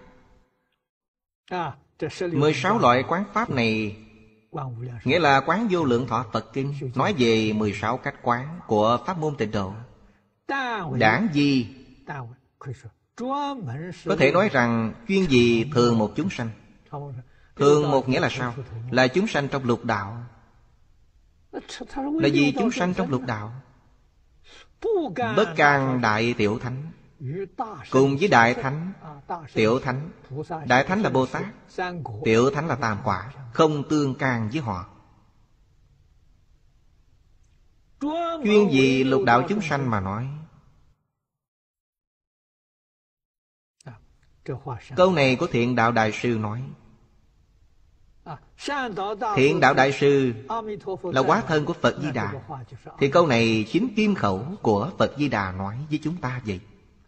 Mười sáu loại quán pháp này nghĩa là Quán Vô Lượng Thọ Phật Kinh, nói về mười sáu cách quán của pháp môn Tịnh Độ. Đảng di có thể nói rằng chuyên vì thường một chúng sanh. Thường một nghĩa là sao? Là chúng sanh trong lục đạo. Là gì chúng sanh trong lục đạo? Bất can đại tiểu thánh, cùng với đại thánh, tiểu thánh. Đại thánh là Bồ Tát, tiểu thánh là Tam Quả, không tương can với họ. Chuyên vì lục đạo chúng sanh mà nói. Câu này của Thiện Đạo Đại Sư nói Thiện Đạo Đại Sư là hóa thân của Phật Di Đà, thì câu này chính kim khẩu của Phật Di Đà nói với chúng ta vậy.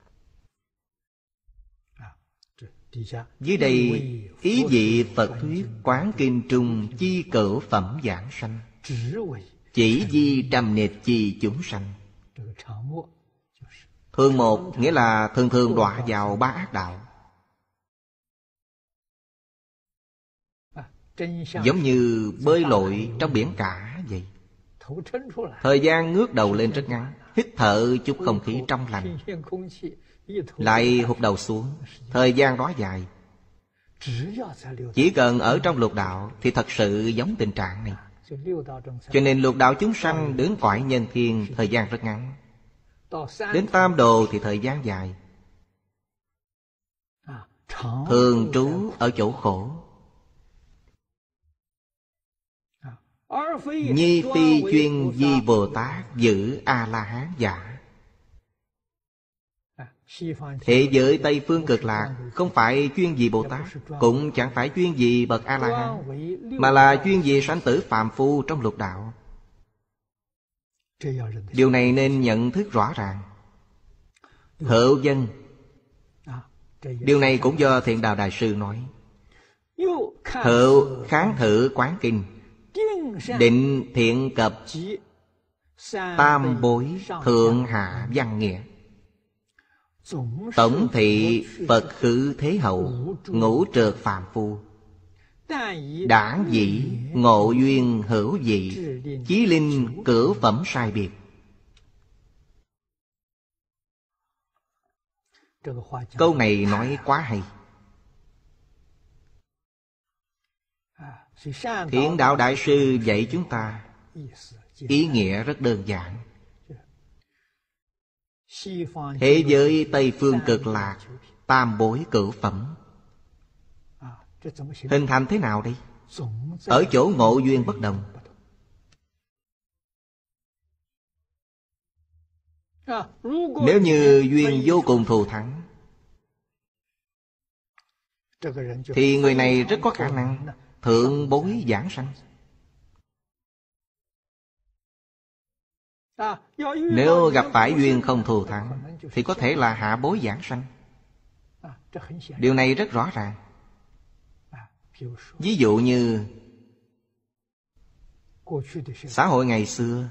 Dưới đây ý vị Phật thuyết Quán Kinh Trung chi cửu phẩm giảng sanh, chỉ di trăm nịch chi chúng sanh. Thường một nghĩa là thường thường đọa vào ba ác đạo, giống như bơi lội trong biển cả vậy. Thời gian ngước đầu lên rất ngắn, hít thở chút không khí trong lành, lại hụt đầu xuống, thời gian đó dài. Chỉ cần ở trong lục đạo thì thật sự giống tình trạng này. Cho nên lục đạo chúng sanh đến cõi nhân thiên thời gian rất ngắn, đến tam đồ thì thời gian dài. Thường trú ở chỗ khổ. Nhi phi chuyên di Bồ Tát giữ A-la-hán giả. Thế giới Tây Phương Cực Lạc không phải chuyên gì Bồ Tát, cũng chẳng phải chuyên gì bậc A-la-hán, mà là chuyên gì sanh tử phàm phu trong lục đạo. Điều này nên nhận thức rõ ràng. Hữu dân, điều này cũng do Thiện Đạo Đại Sư nói. Hữu kháng thử quán kinh, định thiện cập tam bối thượng hạ văn nghĩa. Tổng thị Phật khứ thế hậu, ngũ trượt phàm phu. Đảng dị ngộ duyên hữu dị, chí linh cửu phẩm sai biệt. Câu này nói quá hay. Thiện Đạo Đại Sư dạy chúng ta ý nghĩa rất đơn giản. Thế giới Tây Phương Cực Lạc tam bối cửu phẩm hình thành thế nào đây? Ở chỗ ngộ duyên bất đồng. Nếu như duyên vô cùng thù thắng thì người này rất có khả năng thượng bối giảng sanh. Nếu gặp phải duyên không thù thắng thì có thể là hạ bối giảng sanh. Điều này rất rõ ràng. Ví dụ như xã hội ngày xưa,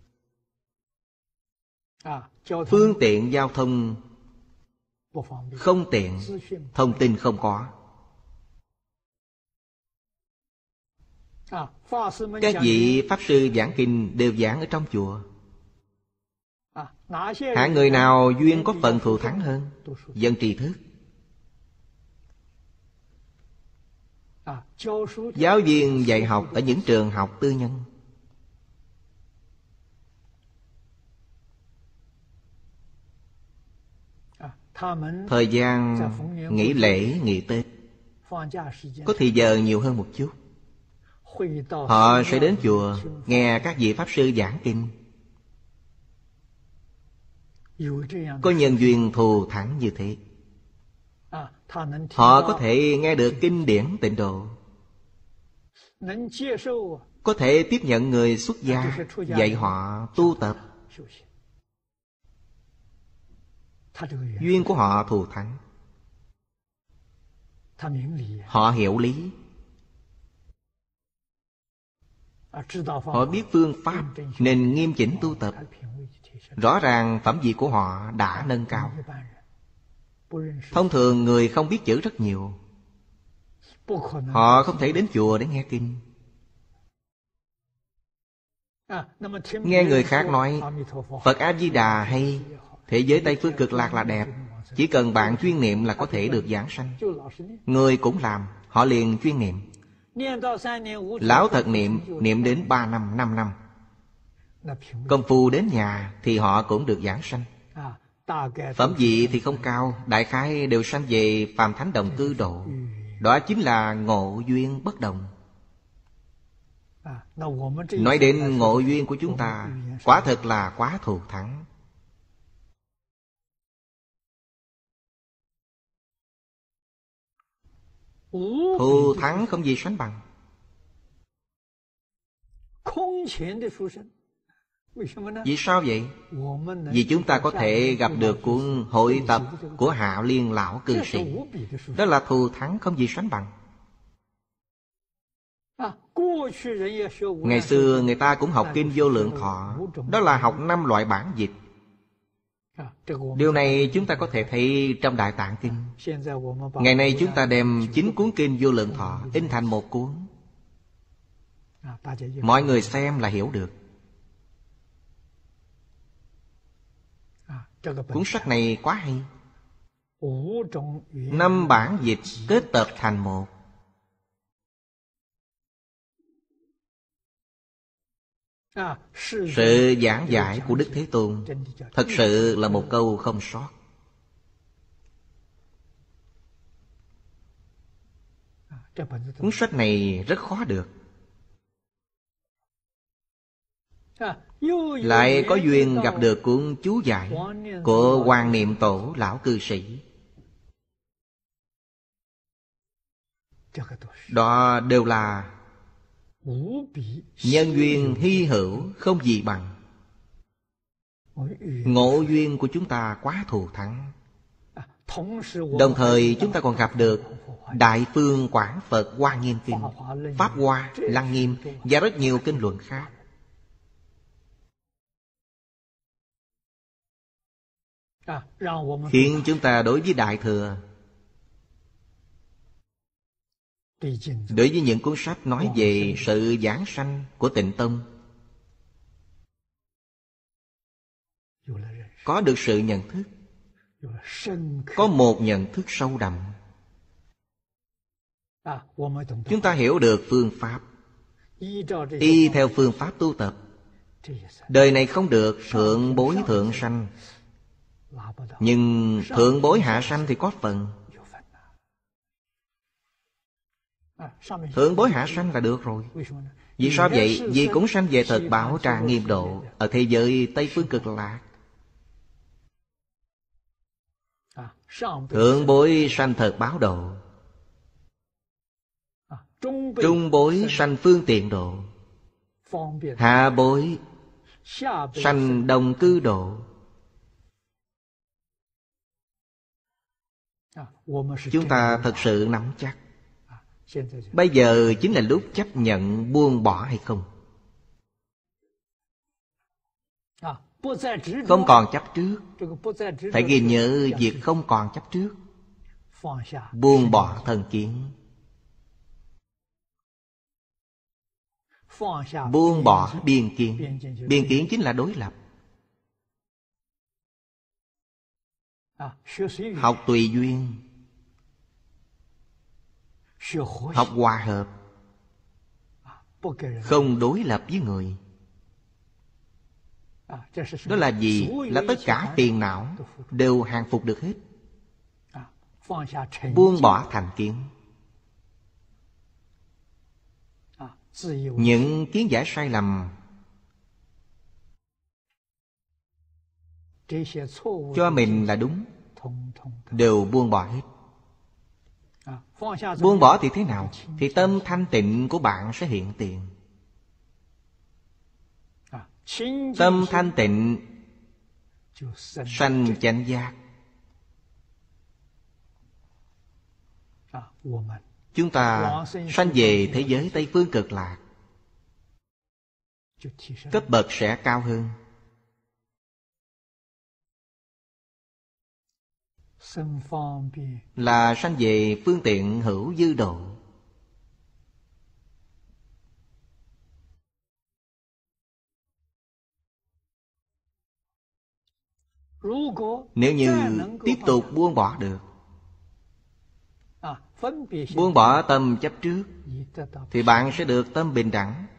phương tiện giao thông không tiện, thông tin không có. Các vị Pháp Sư giảng kinh đều giảng ở trong chùa. Hạng người nào duyên có phần thù thắng hơn? Dân tri thức. Giáo viên dạy học ở những trường học tư nhân. Thời gian nghỉ lễ, nghỉ Tết có thì giờ nhiều hơn một chút. Họ sẽ đến chùa nghe các vị Pháp Sư giảng kinh. Có nhân duyên thù thắng như thế, họ có thể nghe được kinh điển tịnh độ, có thể tiếp nhận người xuất gia dạy họ tu tập. Duyên của họ thù thắng, họ hiểu lý, họ biết phương pháp nên nghiêm chỉnh tu tập. Rõ ràng phẩm vị của họ đã nâng cao. Thông thường người không biết chữ rất nhiều, họ không thể đến chùa để nghe kinh. Nghe người khác nói Phật A-di-đà hay, thế giới Tây Phương Cực Lạc là đẹp, chỉ cần bạn chuyên niệm là có thể được giảng sanh. Người cũng làm, họ liền chuyên niệm. Lão thật niệm, niệm đến ba năm, năm năm, công phu đến nhà thì họ cũng được giảng sanh. Phẩm vị thì không cao, đại khái đều sanh về phàm thánh đồng cư độ. Đó chính là ngộ duyên bất đồng. Nói đến ngộ duyên của chúng ta, quả thật là quá thù thắng. Thù thắng không gì sánh bằng. Vì sao vậy? Vì chúng ta có thể gặp được cuốn Hội tập của Hạ Liên Lão Cư Sĩ. Đó là thù thắng không gì sánh bằng. Ngày xưa người ta cũng học Kinh Vô Lượng Thọ. Đó là học năm loại bản dịch. Điều này chúng ta có thể thấy trong Đại Tạng Kinh. Ngày nay chúng ta đem chín cuốn Kinh Vô Lượng Thọ in thành một cuốn. Mọi người xem là hiểu được. Cuốn sách này quá hay. Năm bản dịch kết tập thành một. Sự giảng giải của Đức Thế Tôn thật sự là một câu không sót. Cuốn sách này rất khó được. Lại có duyên gặp được cuốn chú giải của Hoàng Niệm Tổ Lão Cư Sĩ. Đó đều là nhân duyên hy hữu không gì bằng. Ngộ duyên của chúng ta quá thù thắng. Đồng thời chúng ta còn gặp được Đại Phương Quảng Phật Hoa Nghiêm Kinh, Pháp Hoa, Lăng Nghiêm và rất nhiều kinh luận khác. Khiến chúng ta đối với Đại Thừa, đối với những cuốn sách nói về sự giảng sanh của Tịnh Tông, có được sự nhận thức, có một nhận thức sâu đậm. Chúng ta hiểu được phương pháp, y theo phương pháp tu tập. Đời này không được thượng bối thượng sanh, nhưng thượng bối hạ sanh thì có phần. Thượng bối hạ sanh là được rồi. Vì sao vậy? Vì cũng sanh về thật bảo trà nghiêm độ ở thế giới Tây Phương Cực Lạc. Thượng bối sanh thật báo độ, trung bối sanh phương tiện độ, hạ bối sanh đồng cư độ. Chúng ta thật sự nắm chắc. Bây giờ chính là lúc chấp nhận buông bỏ hay không. Không còn chấp trước. Phải ghi nhớ việc không còn chấp trước. Buông bỏ thân kiến, buông bỏ biên kiến. Biên kiến chính là đối lập. Học tùy duyên, học hòa hợp, không đối lập với người. Đó là gì? Là tất cả phiền não đều hàng phục được hết. Buông bỏ thành kiến. Những kiến giải sai lầm cho mình là đúng, đều buông bỏ hết. Buông bỏ thì thế nào? Thì tâm thanh tịnh của bạn sẽ hiện tiền. Tâm thanh tịnh sanh chánh giác. Chúng ta sanh về thế giới Tây Phương Cực Lạc, cấp bậc sẽ cao hơn. Là sanh về phương tiện hữu dư độ. Nếu như tiếp tục buông bỏ được, buông bỏ tâm chấp trước, thì bạn sẽ được tâm bình đẳng.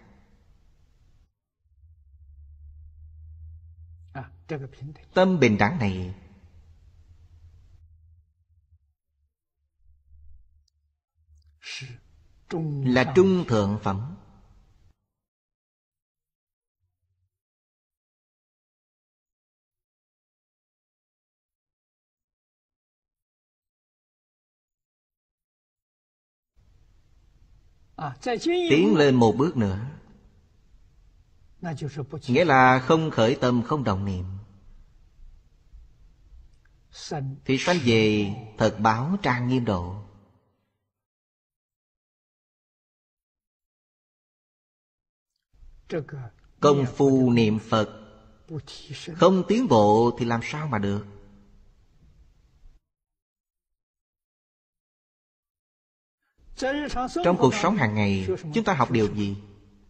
Tâm bình đẳng này là trung thượng phẩm. Tiến lên một bước nữa, nghĩa là không khởi tâm, không động niệm, thì sanh về thật báo trang nghiêm độ. Công phu niệm Phật không tiến bộ thì làm sao mà được? Trong cuộc sống hàng ngày, chúng ta học điều gì?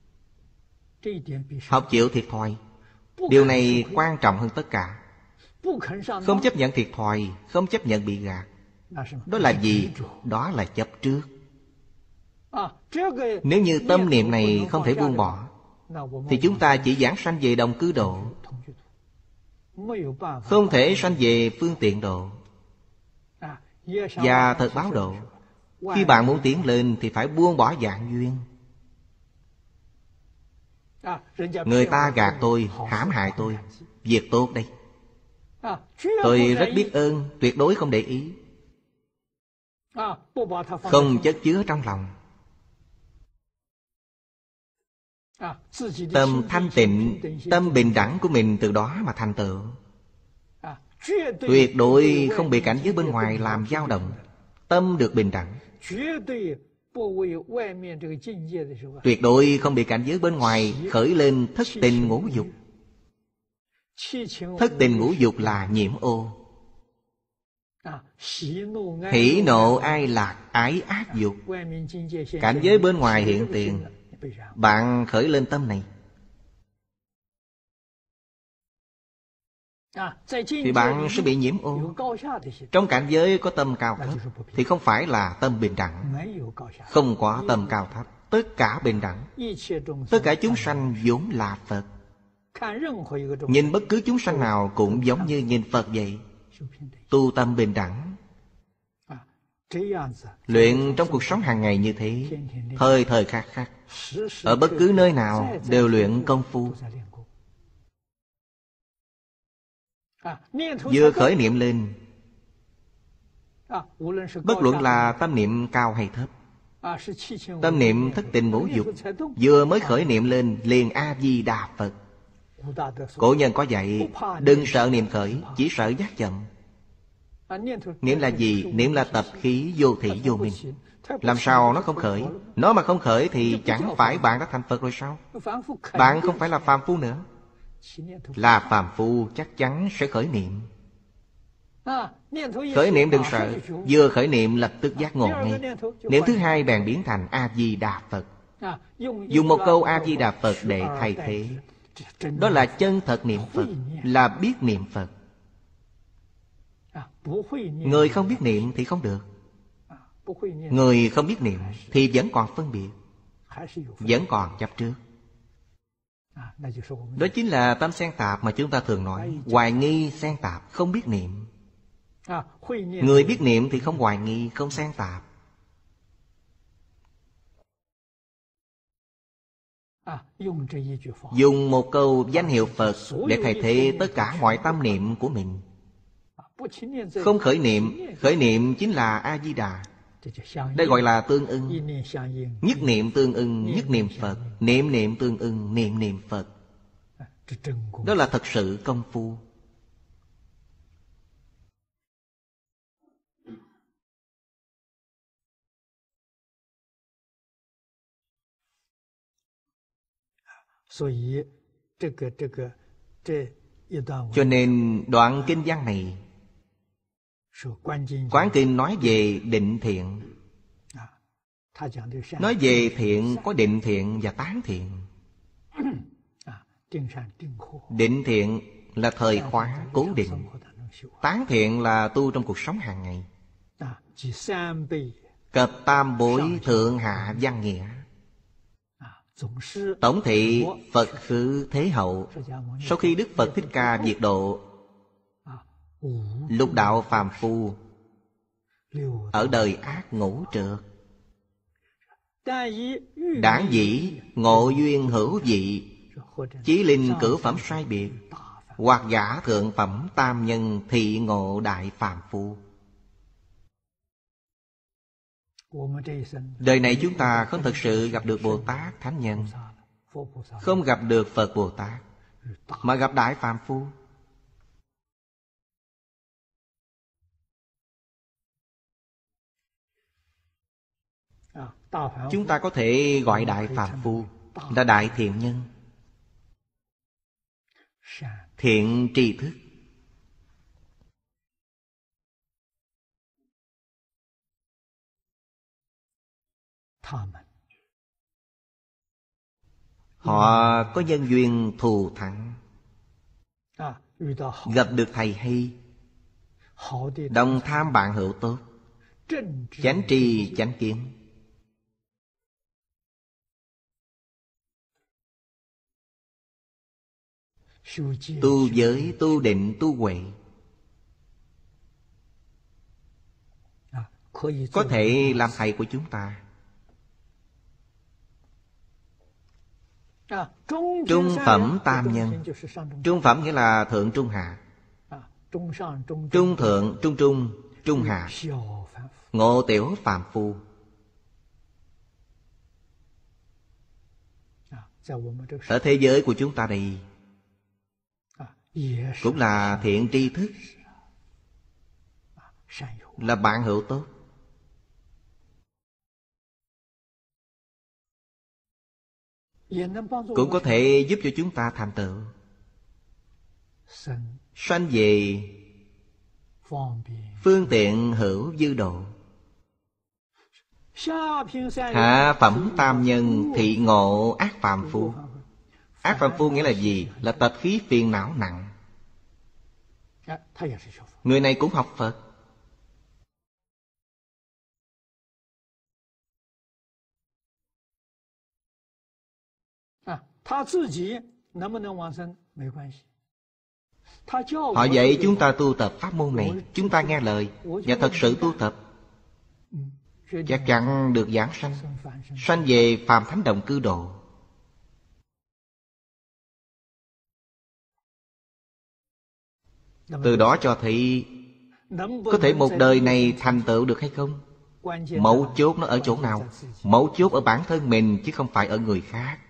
Học chịu thiệt thòi. Điều này quan trọng hơn tất cả. Không chấp nhận thiệt thòi, không chấp nhận bị gạt. Đó là gì? Đó là chấp trước. Nếu như tâm niệm này không thể buông bỏ, thì chúng ta chỉ giảng sanh về đồng cư độ, không thể sanh về phương tiện độ và thật báo độ. Khi bạn muốn tiến lên thì phải buông bỏ dạng duyên. Người ta gạt tôi, hãm hại tôi, việc tốt đây, tôi rất biết ơn, tuyệt đối không để ý, không chất chứa trong lòng. Tâm thanh tịnh, tâm bình đẳng của mình từ đó mà thành tựu. Tuyệt đối không bị cảnh giới bên ngoài làm dao động. Tâm được bình đẳng, tuyệt đối không bị cảnh giới bên ngoài khởi lên thất tình ngũ dục. Thất tình ngũ dục là nhiễm ô. Hỉ nộ ai lạc ái ác dục, cảnh giới bên ngoài hiện tiền, bạn khởi lên tâm này, thì bạn sẽ bị nhiễm ô. Trong cảnh giới có tâm cao thấp thì không phải là tâm bình đẳng. Không có tâm cao thấp, tất cả bình đẳng. Tất cả chúng sanh vốn là Phật. Nhìn bất cứ chúng sanh nào cũng giống như nhìn Phật vậy. Tu tâm bình đẳng, luyện trong cuộc sống hàng ngày như thế, thời thời khắc khắc, ở bất cứ nơi nào đều luyện công phu. Vừa khởi niệm lên, bất luận là tâm niệm cao hay thấp, tâm niệm thất tình ngũ dục, vừa mới khởi niệm lên liền A-di-đà Phật. Cổ nhân có dạy, đừng sợ niệm khởi, chỉ sợ giác chậm. Niệm là gì? Niệm là tập khí vô thị vô minh. Làm sao nó không khởi? Nó mà không khởi thì chẳng phải bạn đã thành Phật rồi sao? Bạn không phải là phàm phu nữa. Là phàm phu chắc chắn sẽ khởi niệm. Khởi niệm đừng sợ, vừa khởi niệm lập tức giác ngộ ngay. Niệm thứ hai bèn biến thành A-di-đà Phật. Dùng một câu A-di-đà Phật để thay thế. Đó là chân thật niệm Phật, là biết niệm Phật. Người không biết niệm thì không được. Người không biết niệm thì vẫn còn phân biệt, vẫn còn chấp trước. Đó chính là tâm xen tạp mà chúng ta thường nói. Hoài nghi xen tạp, không biết niệm. Người biết niệm thì không hoài nghi, không xen tạp. Dùng một câu danh hiệu Phật để thay thế tất cả mọi tâm niệm của mình. Không khởi niệm, khởi niệm chính là A-di-đà. Đây gọi là tương ưng. Nhất niệm tương ưng, nhất niệm Phật. Niệm niệm tương ưng, niệm niệm Phật. Đó là thật sự công phu. Cho nên đoạn kinh văn này, Quán Kinh nói về định thiện. Nói về thiện có định thiện và tán thiện. Định thiện là thời khóa cố định, tán thiện là tu trong cuộc sống hàng ngày. Cập tam bối thượng hạ văn nghĩa. Tổng thị Phật khứ thế hậu. Sau khi Đức Phật Thích Ca diệt độ lục đạo phàm phu ở đời ác ngũ trượt, đảng dĩ ngộ duyên hữu dị, chí linh cử phẩm sai biệt, hoặc giả thượng phẩm tam nhân thị ngộ đại phàm phu. Đời này chúng ta không thực sự gặp được Bồ Tát Thánh Nhân, không gặp được Phật Bồ Tát, mà gặp Đại Phàm Phu. Chúng ta có thể gọi Đại Phàm Phu là đại thiện nhân, thiện tri thức. Họ có nhân duyên thù thắng, gặp được thầy hay, đồng tham bạn hữu tốt, chánh tri chánh kiến, tu giới, tu định, tu huệ, có thể làm thầy của chúng ta. Trung phẩm tam nhân. Trung phẩm nghĩa là thượng trung hạ. Trung thượng, trung trung, trung hạ, ngộ tiểu phàm phu. Ở thế giới của chúng ta đây cũng là thiện tri thức, là bạn hữu tốt. Cũng có thể giúp cho chúng ta thành tựu sanh về phương tiện hữu dư độ. Hạ phẩm tam nhân thị ngộ ác phàm phu. Ác phàm phu nghĩa là gì? Là tập khí phiền não nặng. Người này cũng học Phật. Họ dạy chúng ta tu tập pháp môn này, chúng ta nghe lời và thật sự tu tập, chắc chắn được giảng sanh, sanh về phàm thánh đồng cư độ. Từ đó cho thấy có thể một đời này thành tựu được hay không. Mấu chốt nó ở chỗ nào? Mấu chốt ở bản thân mình chứ không phải ở người khác.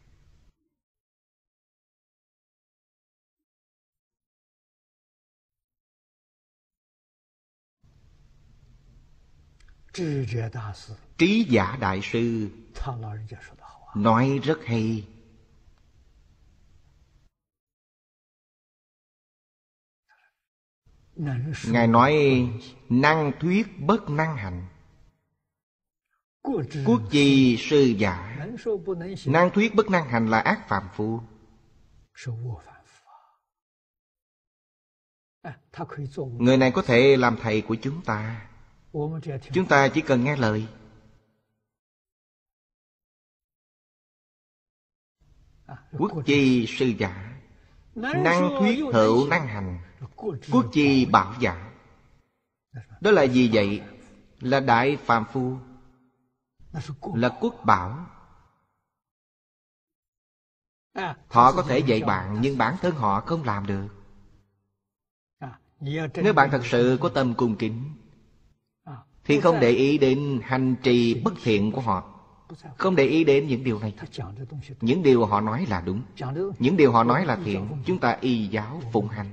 Trí giả đại sư nói rất hay. Ngài nói năng thuyết bất năng hành, quốc chi sư giả. Năng thuyết bất năng hành là ác phàm phu. Người này có thể làm thầy của chúng ta. Chúng ta chỉ cần nghe lời. Quốc chi sư giả, năng thuyết hữu năng hành, quốc chi bảo giả. Đó là gì vậy? Là đại phàm phu, là quốc bảo. Họ có thể dạy bạn, nhưng bản thân họ không làm được. Nếu bạn thật sự có tâm cung kính thì không để ý đến hành trì bất thiện của họ, không để ý đến những điều này. Những điều họ nói là đúng, những điều họ nói là thiện, chúng ta y giáo phụng hành,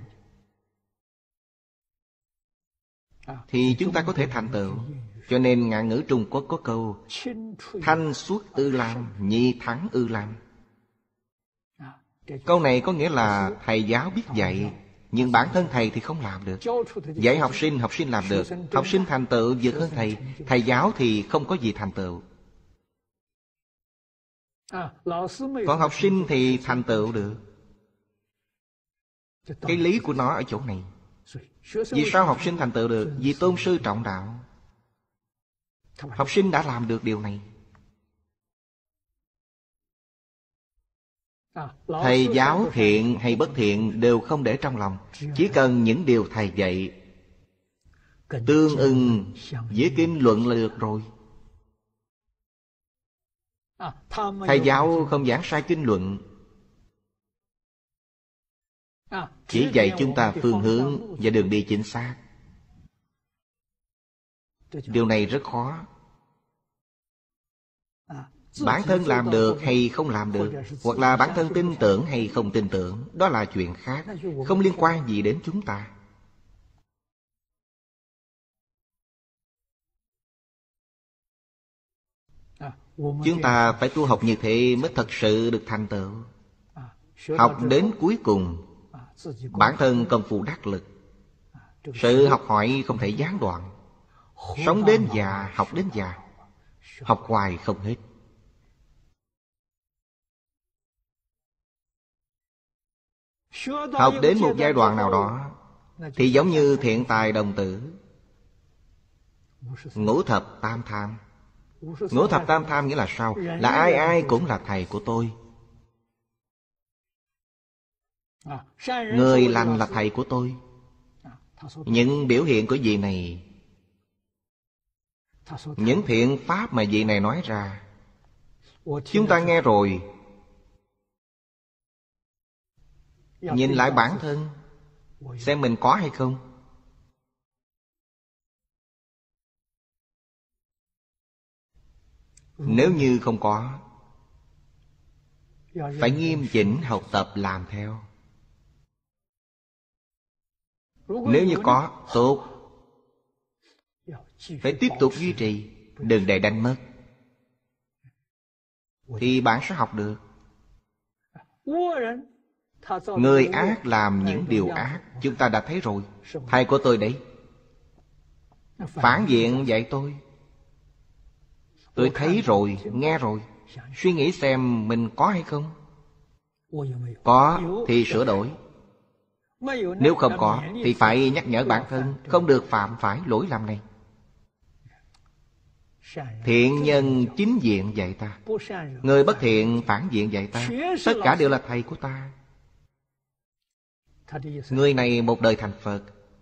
thì chúng ta có thể thành tựu. Cho nên ngạn ngữ Trung Quốc có câu thanh xuất ư lam, nhị thắng ư lam. Câu này có nghĩa là thầy giáo biết dạy, nhưng bản thân thầy thì không làm được. Dạy học sinh, học sinh làm được, học sinh thành tựu vượt hơn thầy. Thầy giáo thì không có gì thành tựu. Còn học sinh thì thành tựu được. Cái lý của nó ở chỗ này. Vì sao học sinh thành tựu được? Vì tôn sư trọng đạo. Học sinh đã làm được điều này. Thầy giáo thiện hay bất thiện đều không để trong lòng. Chỉ cần những điều thầy dạy tương ưng với kinh luận là được rồi. Thầy giáo không giảng sai kinh luận, chỉ dạy chúng ta phương hướng và đường đi chính xác. Điều này rất khó. Bản thân làm được hay không làm được, hoặc là bản thân tin tưởng hay không tin tưởng, đó là chuyện khác, không liên quan gì đến chúng ta. Chúng ta phải tu học như thế mới thật sự được thành tựu. Học đến cuối cùng, bản thân công phu đắc lực. Sự học hỏi không thể gián đoạn. Sống đến già, học đến già, học hoài không hết. Học đến một giai đoạn nào đó thì giống như thiện tài đồng tử, ngũ thập tam tham. Ngũ thập tam tham nghĩa là sao? Là ai ai cũng là thầy của tôi. Người lành là thầy của tôi. Những biểu hiện của vị này, những thiện pháp mà vị này nói ra, chúng ta nghe rồi, nhìn lại bản thân, xem mình có hay không. Nếu như không có, phải nghiêm chỉnh học tập làm theo. Nếu như có, tốt, phải tiếp tục duy trì, đừng để đánh mất, thì bạn sẽ học được. Người ác làm những điều ác, chúng ta đã thấy rồi. Thầy của tôi đấy, phản diện dạy tôi. Tôi thấy rồi, nghe rồi. Suy nghĩ xem mình có hay không. Có thì sửa đổi. Nếu không có thì phải nhắc nhở bản thân không được phạm phải lỗi lầm này. Thiện nhân chính diện dạy ta, người bất thiện phản diện dạy ta. Tất cả đều là thầy của ta. Người này một đời thành Phật,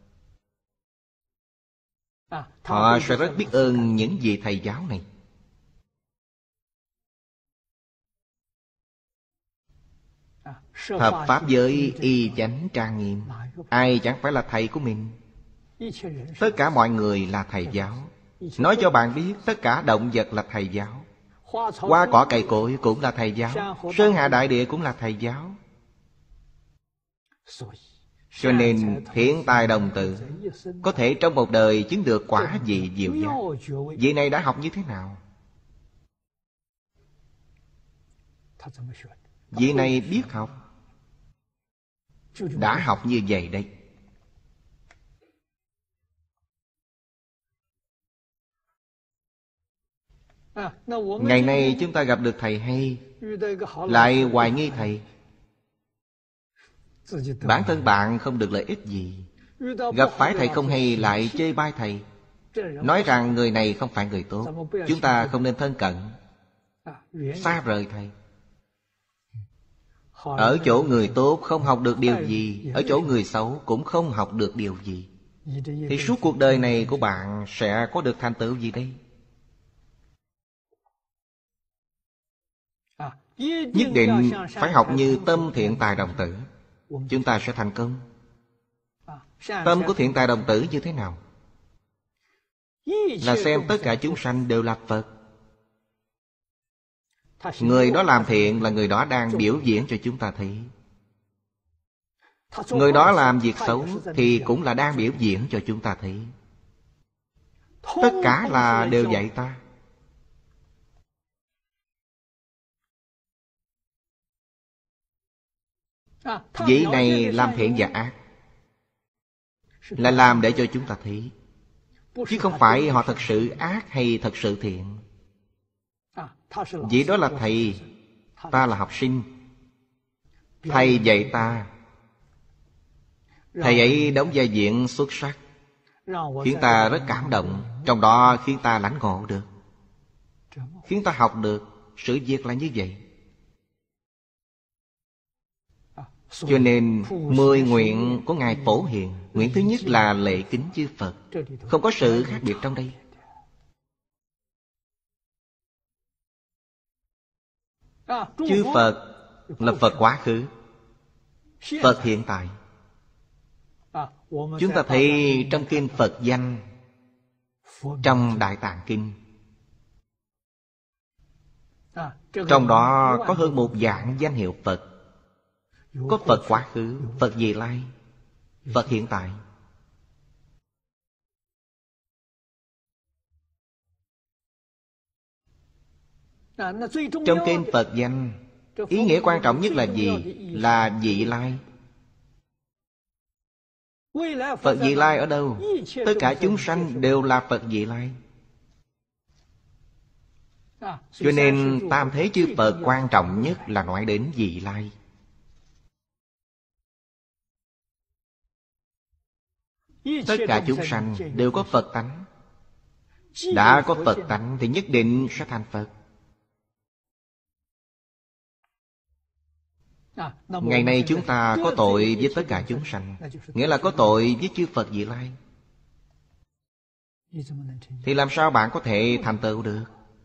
họ sẽ rất biết ơn những vị thầy giáo này. Hợp pháp giới y chánh trang nghiêm, ai chẳng phải là thầy của mình. Tất cả mọi người là thầy giáo. Nói cho bạn biết, tất cả động vật là thầy giáo. Hoa cỏ cây cối cũng là thầy giáo. Sơn hạ đại địa cũng là thầy giáo. Cho nên thiện tài đồng tử có thể trong một đời chứng được quả vị diệu giác. Vị này đã học như thế nào? Vị này biết học, đã học như vậy đây. Ngày nay chúng ta gặp được thầy hay, lại hoài nghi thầy. Bản thân bạn không được lợi ích gì. Gặp phải thầy không hay lại chê bai thầy, nói rằng người này không phải người tốt, chúng ta không nên thân cận, xa rời thầy. Ở chỗ người tốt không học được điều gì, ở chỗ người xấu cũng không học được điều gì, thì suốt cuộc đời này của bạn sẽ có được thành tựu gì đây? Nhất định phải học như tâm thiện tài đồng tử, chúng ta sẽ thành công. Tâm của thiện tài đồng tử như thế nào? Là xem tất cả chúng sanh đều là Phật. Người đó làm thiện là người đó đang biểu diễn cho chúng ta thấy. Người đó làm việc xấu thì cũng là đang biểu diễn cho chúng ta thấy. Tất cả là đều dạy ta. Vị này làm thiện và ác là làm để cho chúng ta thấy, chứ không phải họ thật sự ác hay thật sự thiện. Vị đó là thầy, ta là học sinh. Thầy dạy ta, thầy ấy đóng vai diễn xuất sắc, khiến ta rất cảm động. Trong đó khiến ta lãnh ngộ được, khiến ta học được. Sự việc là như vậy. Cho nên mười nguyện của Ngài Phổ Hiền, nguyện thứ nhất là lễ kính chư Phật. Không có sự khác biệt trong đây. Chư Phật là Phật quá khứ, Phật hiện tại. Chúng ta thấy trong kinh Phật danh, trong Đại Tạng Kinh, Trong đó có hơn một vạn danh hiệu Phật. Có Phật quá khứ, Phật vị lai, Phật hiện tại. Trong kinh Phật danh, ý nghĩa quan trọng nhất là gì? Là vị lai. Phật vị lai ở đâu? Tất cả chúng sanh đều là Phật vị lai. Cho nên tam thế chư Phật quan trọng nhất là nói đến vị lai. Tất cả chúng sanh đều có Phật tánh. Đã có Phật tánh thì nhất định sẽ thành Phật. Ngày nay chúng ta có tội với tất cả chúng sanh, nghĩa là có tội với chư Phật vị lai. Thì làm sao bạn có thể thành tựu được?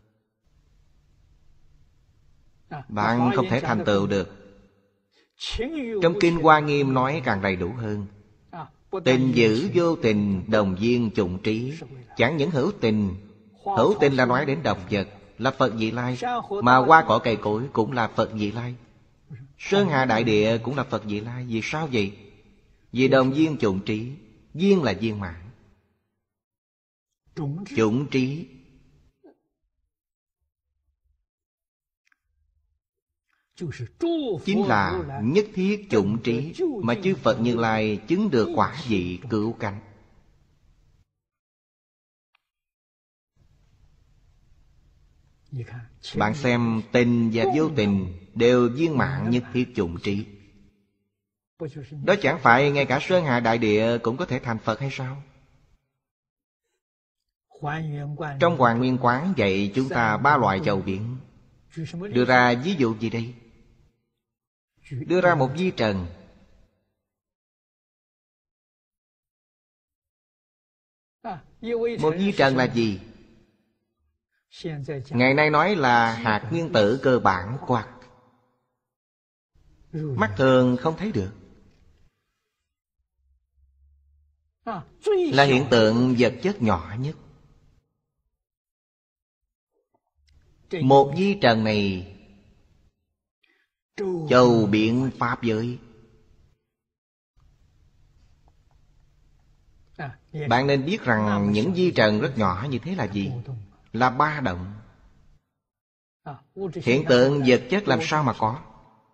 Bạn không thể thành tựu được. Trong Kinh Hoa Nghiêm nói càng đầy đủ hơn. Tình giữ vô tình, đồng duyên chủng trí. Chẳng những hữu tình. Hữu tình là nói đến động vật, là Phật vị lai. Mà hoa cỏ cây cối cũng là Phật vị lai. Sơn hà đại địa cũng là Phật vị lai. Vì sao vậy? Vì đồng duyên chủng trí. Duyên là viên mãn, chủng trí chính là nhất thiết chủng trí mà chư Phật Như Lai chứng được quả vị cứu cánh. Bạn xem tình và vô tình đều viên mãn nhất thiết chủng trí. Đó chẳng phải ngay cả sơn hà đại địa cũng có thể thành Phật hay sao? Trong Hoàn Nguyên Quán dạy chúng ta ba loại chầu biển. Đưa ra ví dụ gì đây? Đưa ra một vi trần. Một vi trần là gì? Ngày nay nói là hạt nguyên tử cơ bản quạt, mắt thường không thấy được, là hiện tượng vật chất nhỏ nhất. Một vi trần này chầu biện pháp giới. Bạn nên biết rằng những vi trần rất nhỏ như thế là gì? Là ba động. Hiện tượng vật chất làm sao mà có?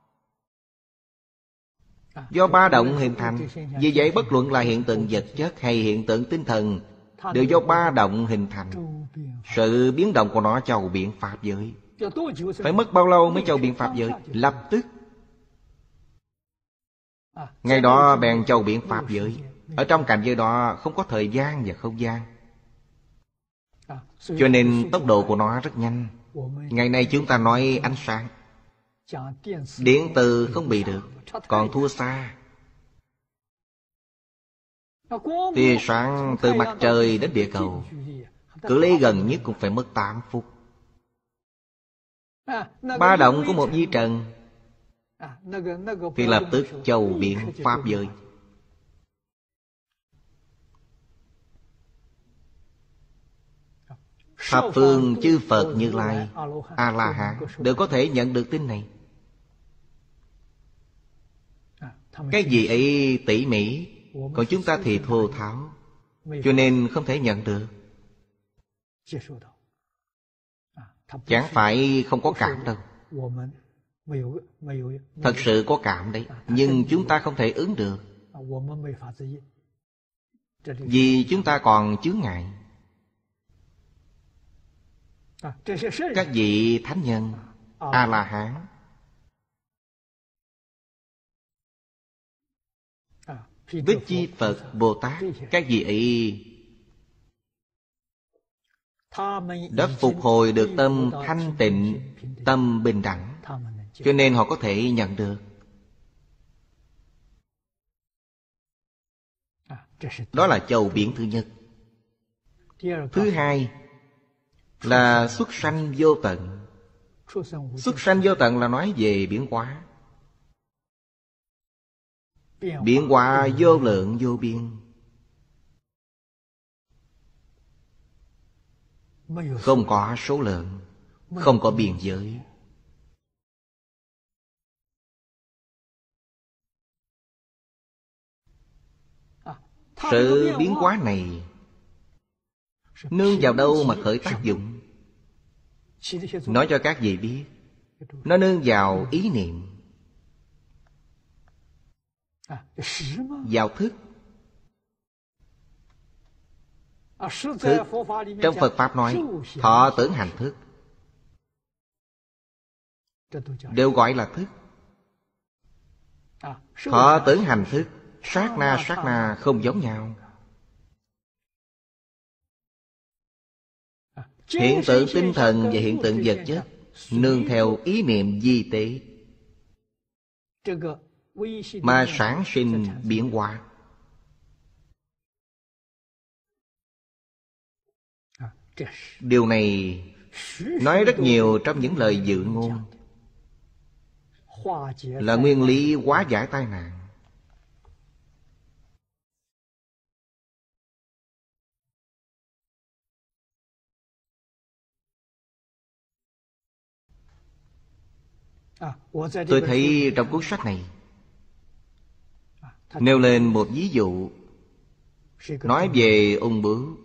Do ba động hình thành. Vì vậy bất luận là hiện tượng vật chất hay hiện tượng tinh thần đều do ba động hình thành. Sự biến động của nó chầu biện pháp giới. Phải mất bao lâu mới chầu biện pháp giới? Lập tức. Ngày đó bèn chầu biện pháp giới. Ở trong cảnh giới đó không có thời gian và không gian, cho nên tốc độ của nó rất nhanh. Ngày nay chúng ta nói ánh sáng, điện từ không bị được, còn thua xa. Tia sáng từ mặt trời đến địa cầu, cự ly gần nhất cũng phải mất tám phút. Ba động của một vi trần thì lập tức chầu biện pháp giới. Thập phương chư Phật Như Lai, A-la-hán đều có thể nhận được tin này. Cái gì ấy tỉ mỉ, còn chúng ta thì thô tháo, cho nên không thể nhận được. Chẳng phải không có cảm đâu, thật sự có cảm đấy, nhưng chúng ta không thể ứng được, vì chúng ta còn chướng ngại. Các vị thánh nhân, A-la-hán, Bích Chi Phật, Bồ Tát, các vị ấy đã phục hồi được tâm thanh tịnh, tâm bình đẳng, cho nên họ có thể nhận được. Đó là chầu biển thứ nhất. Thứ hai là xuất sanh vô tận. Xuất sanh vô tận là nói về biến hóa. Biến hóa vô lượng vô biên, không có số lượng. không có biên giới. Sự biến hóa này nương vào đâu mà khởi tác dụng? Nói cho các vị biết, nó nương vào ý niệm, vào thức. Thức, trong Phật Pháp nói thọ tưởng hành thức, đều gọi là thức. Thọ tưởng hành thức, sát na sát na không giống nhau. Hiện tượng tinh thần và hiện tượng vật chất nương theo ý niệm vi tế mà sản sinh biến hóa. Điều này nói rất nhiều trong những lời dự ngôn, là nguyên lý hóa giải tai nạn. Tôi thấy trong cuốn sách này nêu lên một ví dụ, nói về ung bướu.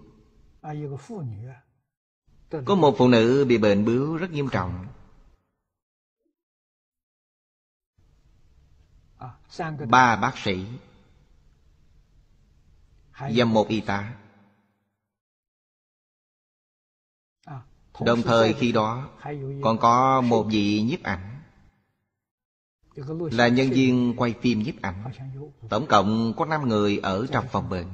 Có một phụ nữ bị bệnh bướu rất nghiêm trọng. Ba bác sĩ và một y tá. Đồng thời khi đó còn có một vị nhiếp ảnh, là nhân viên quay phim nhiếp ảnh. Tổng cộng có năm người ở trong phòng bệnh.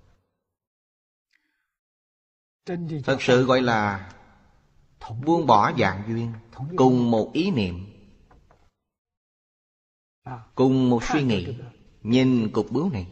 Thật sự gọi là buông bỏ dạng duyên, cùng một ý niệm, cùng một suy nghĩ, nhìn cục bướu này.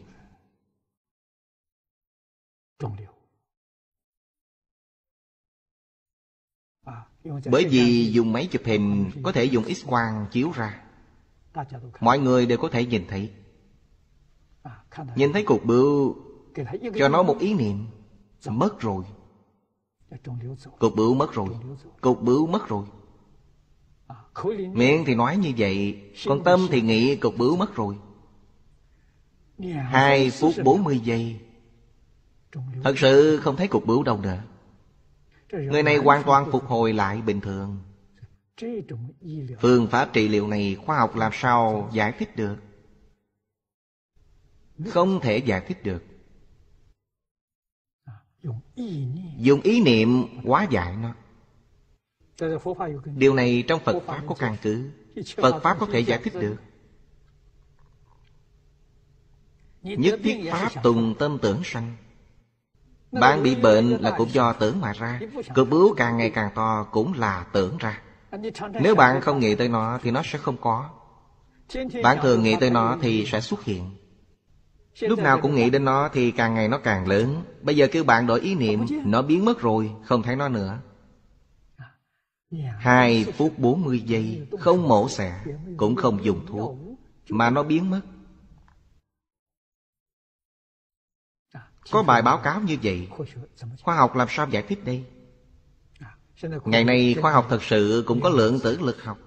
Bởi vì dùng máy chụp hình có thể dùng X-quang chiếu ra, mọi người đều có thể nhìn thấy. Nhìn thấy cục bướu, cho nó một ý niệm, mất rồi. Cục bướu mất rồi, cục bướu mất rồi. Miệng thì nói như vậy, còn tâm thì nghĩ cục bướu mất rồi. Hai phút bốn mươi giây, thật sự không thấy cục bướu đâu nữa. Người này hoàn toàn phục hồi lại bình thường. Phương pháp trị liệu này khoa học làm sao giải thích được? Không thể giải thích được. Dùng ý niệm hóa giải nó. Điều này trong Phật Pháp có căn cứ. Phật Pháp có thể giải thích được. Nhất thiết Pháp tùng tâm tưởng sanh. Bạn bị bệnh là cũng do tưởng mà ra. Cục bướu càng ngày càng to cũng là tưởng ra. Nếu bạn không nghĩ tới nó thì nó sẽ không có. Bạn thường nghĩ tới nó thì sẽ xuất hiện. Lúc nào cũng nghĩ đến nó thì càng ngày nó càng lớn. Bây giờ kêu bạn đổi ý niệm, nó biến mất rồi, không thấy nó nữa. Hai phút bốn mươi giây, không mổ xẻ, cũng không dùng thuốc, mà nó biến mất. Có bài báo cáo như vậy, khoa học làm sao giải thích đây? Ngày nay khoa học thật sự cũng có lượng tử lực học.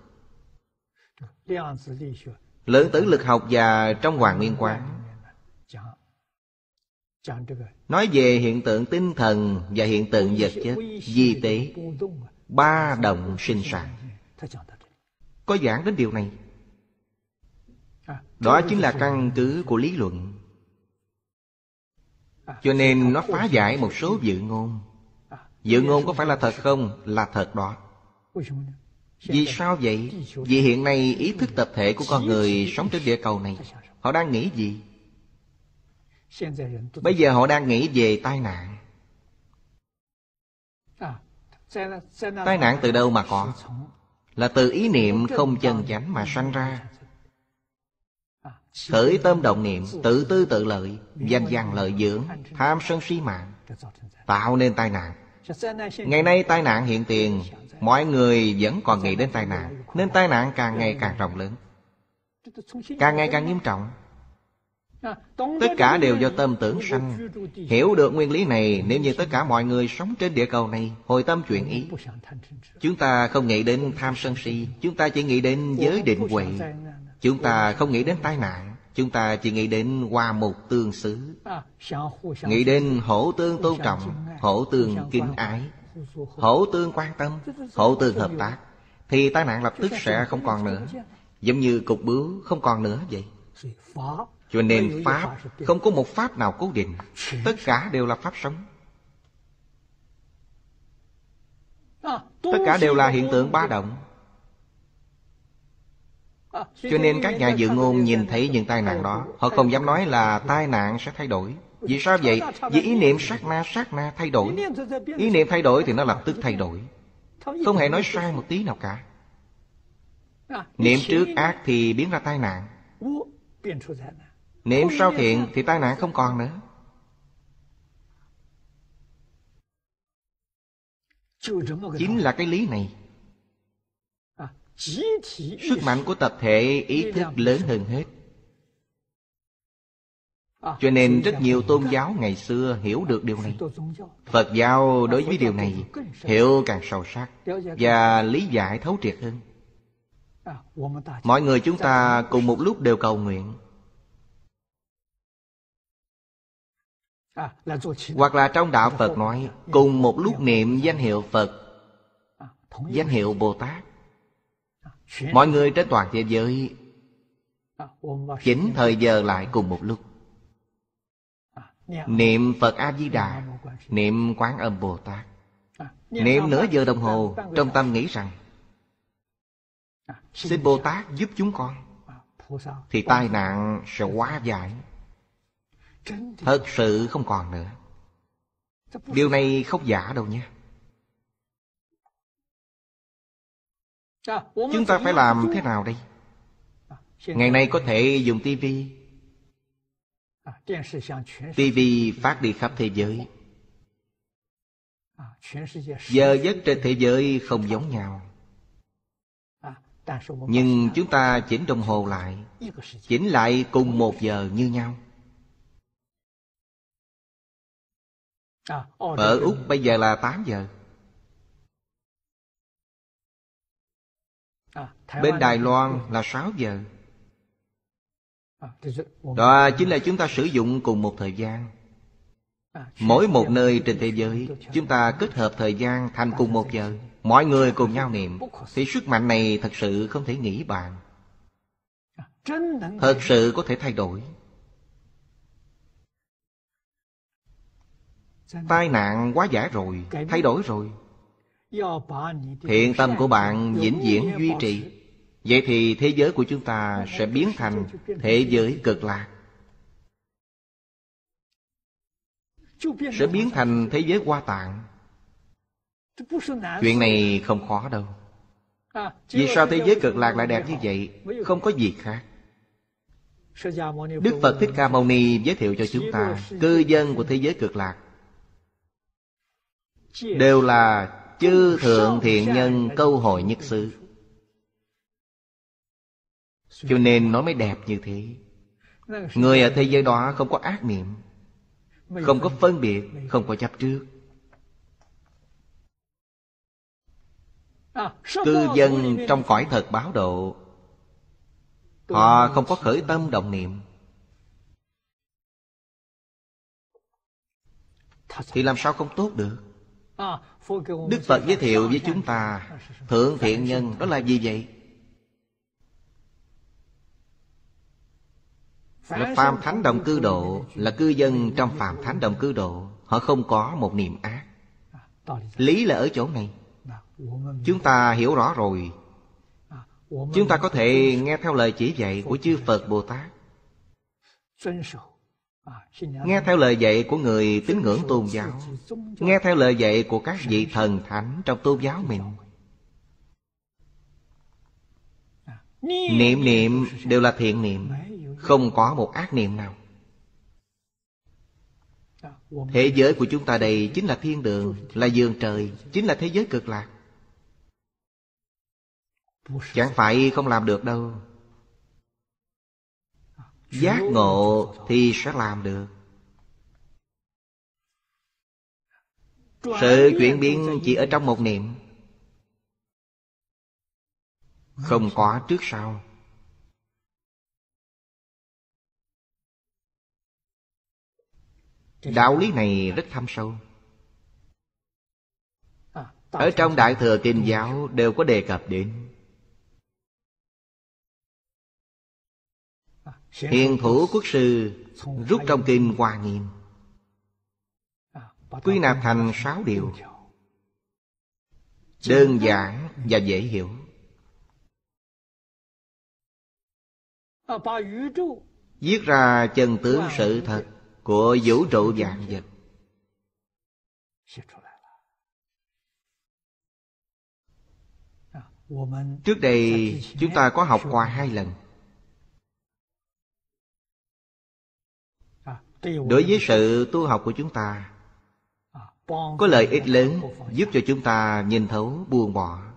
Lượng tử lực học và trong Hoàng Nguyên Quán nói về hiện tượng tinh thần và hiện tượng vật chất vi tế, ba động sinh sản. Có giảng đến điều này. Đó chính là căn cứ của lý luận. Cho nên nó phá giải một số dự ngôn. Dự ngôn có phải là thật không? Là thật đó. Vì sao vậy? Vì hiện nay ý thức tập thể của con người sống trên địa cầu này, họ đang nghĩ gì? Bây giờ họ đang nghĩ về tai nạn. Tai nạn từ đâu mà có? Là từ ý niệm không chân chánh mà sanh ra. Khởi tâm động niệm, tự tư tự lợi, danh văn lợi dưỡng, tham sân si mạng, tạo nên tai nạn. Ngày nay tai nạn hiện tiền, mọi người vẫn còn nghĩ đến tai nạn, nên tai nạn càng ngày càng rộng lớn, càng ngày càng nghiêm trọng. Tất cả đều do tâm tưởng sanh. Hiểu được nguyên lý này, nếu như tất cả mọi người sống trên địa cầu này hồi tâm chuyển ý, chúng ta không nghĩ đến tham sân si, chúng ta chỉ nghĩ đến giới định huệ. Chúng ta không nghĩ đến tai nạn, chúng ta chỉ nghĩ đến hòa mục tương xứ, nghĩ đến hữu tương tôn trọng, hữu tương kính ái, hữu tương quan tâm, hữu tương hợp tác, thì tai nạn lập tức sẽ không còn nữa. Giống như cục bướu không còn nữa vậy. Cho nên Pháp không có một Pháp nào cố định, tất cả đều là Pháp sống. Tất cả đều là hiện tượng ba động. Cho nên các nhà dự ngôn nhìn thấy những tai nạn đó, họ không dám nói là tai nạn sẽ thay đổi. Vì sao vậy? Vì ý niệm sát na sát na thay đổi. Ý niệm thay đổi thì nó lập tức thay đổi, không hề nói sai một tí nào cả. Niệm trước ác thì biến ra tai nạn, niệm sau thiện thì tai nạn không còn nữa. Chính là cái lý này. Sức mạnh của tập thể ý thức lớn hơn hết. Cho nên rất nhiều tôn giáo ngày xưa hiểu được điều này. Phật giáo đối với điều này hiểu càng sâu sắc và lý giải thấu triệt hơn. Mọi người chúng ta cùng một lúc đều cầu nguyện, hoặc là trong đạo Phật nói cùng một lúc niệm danh hiệu Phật, danh hiệu Bồ Tát. Mọi người trên toàn thế giới chỉnh thời giờ lại cùng một lúc niệm Phật A-di-đà, niệm Quán Âm Bồ Tát. Niệm nửa giờ đồng hồ, trong tâm nghĩ rằng xin Bồ Tát giúp chúng con, thì tai nạn sẽ hóa giải, thật sự không còn nữa. Điều này không giả đâu nha. Chúng ta phải làm thế nào đây? Ngày nay có thể dùng tivi. Tivi phát đi khắp thế giới. Giờ giấc trên thế giới không giống nhau, nhưng chúng ta chỉnh đồng hồ lại, chỉnh lại cùng một giờ như nhau. Ở Úc bây giờ là tám giờ, bên Đài Loan là sáu giờ. Đó chính là chúng ta sử dụng cùng một thời gian. Mỗi một nơi trên thế giới chúng ta kết hợp thời gian thành cùng một giờ, mọi người cùng nhau niệm, thì sức mạnh này thật sự không thể nghĩ bàn, thật sự có thể thay đổi. Tai nạn quá giải rồi, thay đổi rồi. Thiện tâm của bạn vĩnh viễn duy trì, vậy thì thế giới của chúng ta sẽ biến thành thế giới cực lạc, sẽ biến thành thế giới Hoa Tạng. Chuyện này không khó đâu. Vì sao thế giới cực lạc lại đẹp như vậy? Không có gì khác. Đức Phật Thích Ca Mâu Ni giới thiệu cho chúng ta, cư dân của thế giới cực lạc đều là chư thượng thiện nhân câu hội nhất xứ. Cho nên nó mới đẹp như thế. Người ở thế giới đó không có ác niệm, không có phân biệt, không có chấp trước. Cư dân trong cõi thật báo độ, họ không có khởi tâm động niệm, thì làm sao không tốt được? Đức Phật giới thiệu với chúng ta thượng thiện nhân đó là gì vậy? Là phàm thánh đồng cư độ, là cư dân trong phàm thánh đồng cư độ. Họ không có một niệm ác. Lý là ở chỗ này. Chúng ta hiểu rõ rồi, chúng ta có thể nghe theo lời chỉ dạy của chư Phật Bồ Tát, nghe theo lời dạy của người tín ngưỡng tôn giáo, nghe theo lời dạy của các vị thần thánh trong tôn giáo mình. Niệm niệm đều là thiện niệm, không có một ác niệm nào. Thế giới của chúng ta đây chính là thiên đường, là giường trời, chính là thế giới cực lạc. Chẳng phải không làm được đâu. Giác ngộ thì sẽ làm được. Sự chuyển biến chỉ ở trong một niệm, không có trước sau. Đạo lý này rất thâm sâu. Ở trong Đại Thừa Kinh giáo đều có đề cập đến. Hiền Thủ Quốc Sư rút trong Kinh Hoa Nghiêm, quy nạp thành sáu điều, đơn giản và dễ hiểu. Viết ra chân tướng sự thật của vũ trụ vạn vật. Trước đây chúng ta có học qua hai lần. Đối với sự tu học của chúng ta có lợi ích lớn, giúp cho chúng ta nhìn thấu buông bỏ.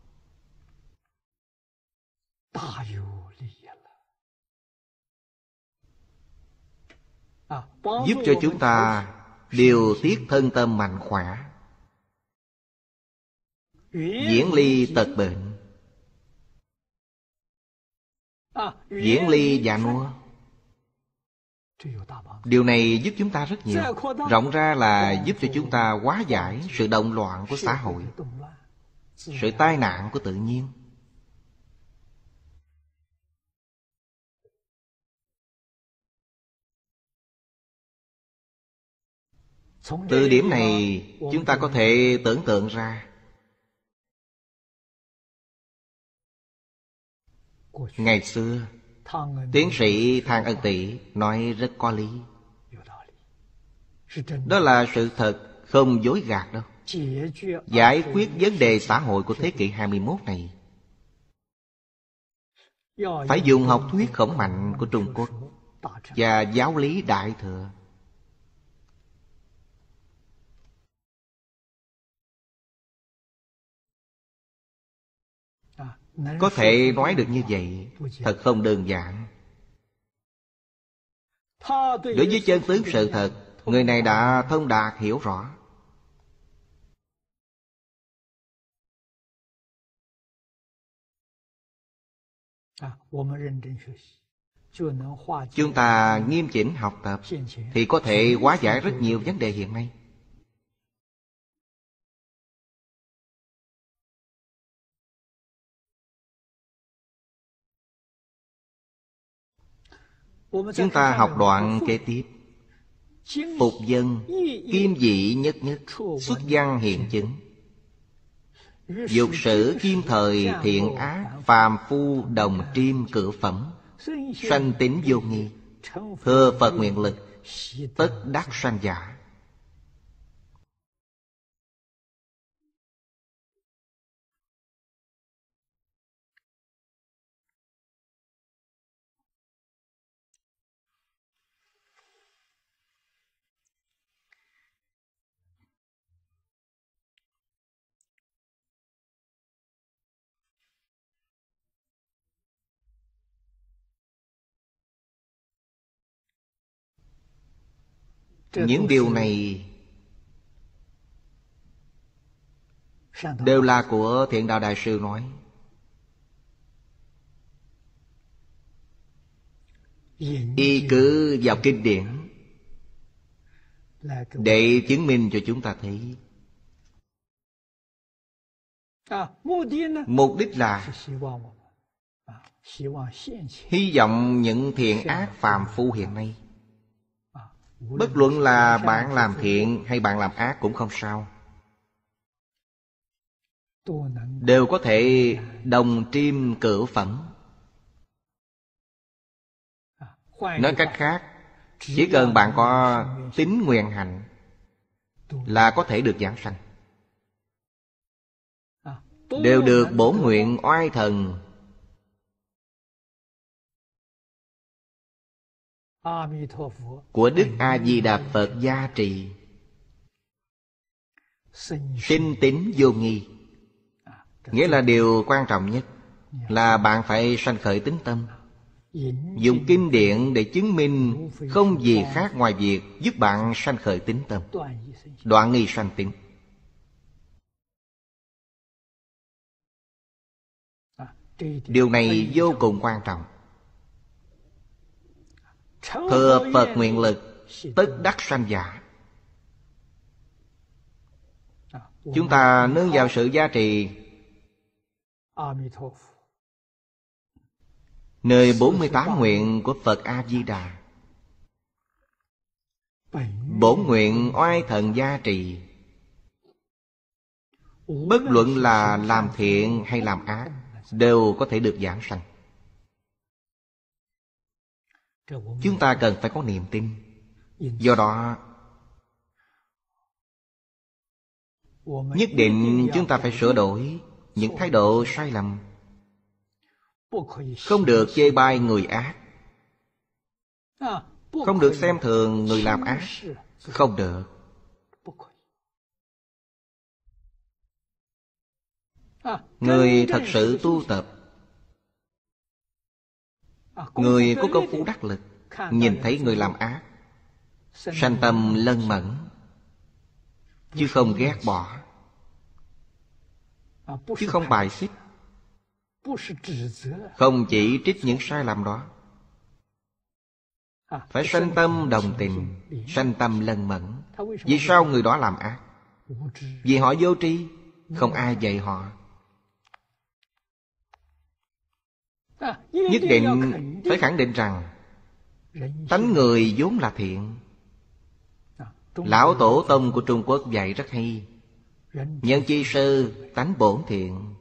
Giúp cho chúng ta điều tiết thân tâm mạnh khỏe, viễn ly tật bệnh, viễn ly già nua. Điều này giúp chúng ta rất nhiều. Rộng ra là giúp cho chúng ta hóa giải sự động loạn của xã hội, sự tai nạn của tự nhiên. Từ điểm này chúng ta có thể tưởng tượng ra, ngày xưa tiến sĩ Thang Ân Tị nói rất có lý. Đó là sự thật, không dối gạt đâu. Giải quyết vấn đề xã hội của thế kỷ hai mươi mốt này phải dùng học thuyết khổng mạnh của Trung Quốc và giáo lý Đại Thừa. Có thể nói được như vậy thật không đơn giản. Đối với chân tướng sự thật, người này đã thông đạt hiểu rõ. Chúng ta nghiêm chỉnh học tập thì có thể hóa giải rất nhiều vấn đề hiện nay. Chúng ta học đoạn kế tiếp. Phục dân, kim dị nhất nhất, xuất văn hiện chứng. Dục sử kim thời thiện ác, phàm phu đồng triêm cử phẩm. Sanh tính vô nghi, thừa Phật nguyện lực, tất đắc sanh giả. Những điều này đều là của Thiện Đạo Đại Sư nói. Y cứ vào kinh điển để chứng minh cho chúng ta thấy. Mục đích là hy vọng những thiện ác phàm phu hiện nay, bất luận là bạn làm thiện hay bạn làm ác cũng không sao, đều có thể đồng triêm cửu phẩm. Nói cách khác, chỉ cần bạn có tín nguyện hạnh là có thể được giảng sanh, đều được bổn nguyện oai thần của Đức A-di-đà Phật gia trì, sinh tín vô nghi. Nghĩa là điều quan trọng nhất là bạn phải sanh khởi tín tâm. Dùng kinh điển để chứng minh không gì khác ngoài việc giúp bạn sanh khởi tín tâm, đoạn nghi sanh tín. Điều này vô cùng quan trọng. Thừa Phật nguyện lực, tất đắc sanh giả. Chúng ta nương vào sự gia trì nơi bốn mươi tám nguyện của Phật A-di-đà. Bổn nguyện oai thần gia trì, bất luận là làm thiện hay làm ác, đều có thể được giảng sanh. Chúng ta cần phải có niềm tin. Do đó, nhất định chúng ta phải sửa đổi những thái độ sai lầm. Không được chê bai người ác, không được xem thường người làm ác. Không được. Người thật sự tu tập, người có công phu đắc lực, nhìn thấy người làm ác, sanh tâm lân mẫn, chứ không ghét bỏ, chứ không bài xích, không chỉ trích những sai lầm đó. Phải sanh tâm đồng tình, sanh tâm lân mẫn. Vì sao người đó làm ác? Vì họ vô tri, không ai dạy họ. Nhất định phải khẳng định rằng tánh người vốn là thiện. Lão Tổ Tông của Trung Quốc dạy rất hay: nhân chi sư, tánh bổn thiện.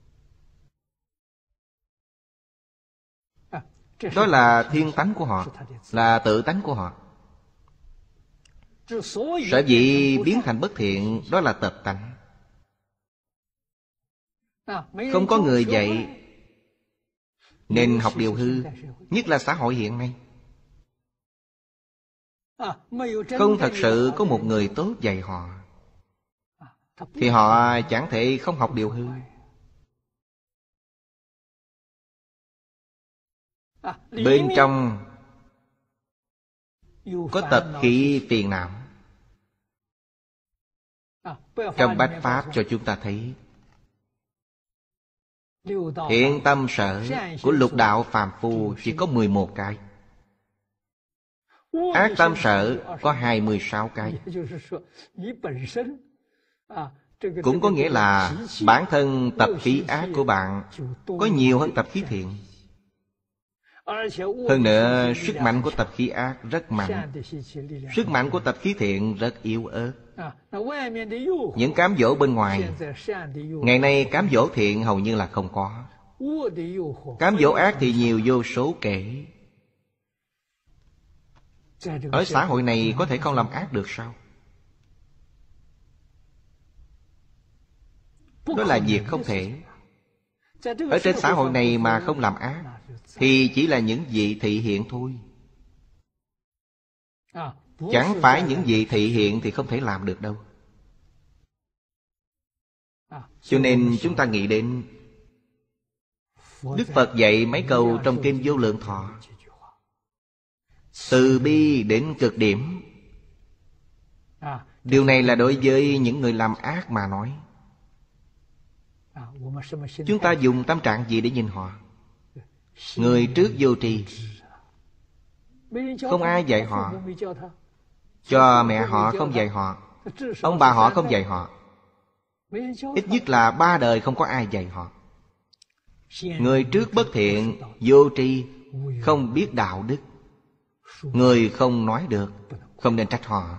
Đó là thiên tánh của họ, là tự tánh của họ. Sở dĩ biến thành bất thiện, đó là tập tánh. Không có người dạy, nên học điều hư. Nhất là xã hội hiện nay, không thật sự có một người tốt dạy họ, thì họ chẳng thể không học điều hư. Bên trong có tập khí phiền não. Trong Bách Pháp cho chúng ta thấy thiện tâm sở của lục đạo phàm phu chỉ có mười một cái, ác tâm sở có hai mươi sáu cái. Cũng có nghĩa là bản thân tập khí ác của bạn có nhiều hơn tập khí thiện. Hơn nữa, sức mạnh của tập khí ác rất mạnh, sức mạnh của tập khí thiện rất yếu ớt. Những cám dỗ bên ngoài, ngày nay cám dỗ thiện hầu như là không có. Cám dỗ ác thì nhiều vô số kể. Ở xã hội này có thể không làm ác được sao? Đó là việc không thể. Ở trên xã hội này mà không làm ác thì chỉ là những vị thị hiện thôi. Chẳng phải những vị thị hiện thì không thể làm được đâu. Cho nên chúng ta nghĩ đến Đức Phật dạy mấy câu trong Kinh Vô Lượng Thọ: từ bi đến cực điểm. Điều này là đối với những người làm ác mà nói. Chúng ta dùng tâm trạng gì để nhìn họ? Người trước vô tri, không ai dạy họ. Cho mẹ họ không dạy họ, ông bà họ không dạy họ. Ít nhất là ba đời không có ai dạy họ. Người trước bất thiện, vô tri, không biết đạo đức. Người không nói được, không nên trách họ.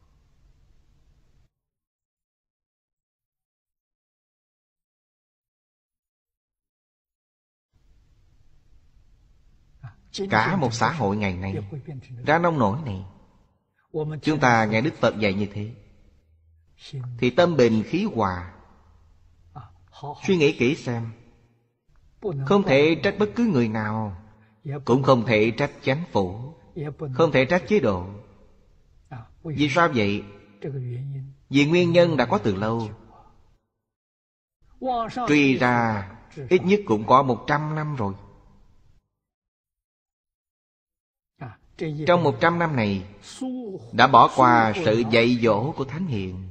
Cả một xã hội ngày nay ra nông nổi này, chúng ta nghe Đức Phật dạy như thế thì tâm bình khí hòa. Suy nghĩ kỹ xem, không thể trách bất cứ người nào, cũng không thể trách chánh phủ, không thể trách chế độ. Vì sao vậy? Vì nguyên nhân đã có từ lâu. Truy ra ít nhất cũng có một trăm năm rồi. Trong một trăm năm này đã bỏ qua sự dạy dỗ của Thánh Hiền.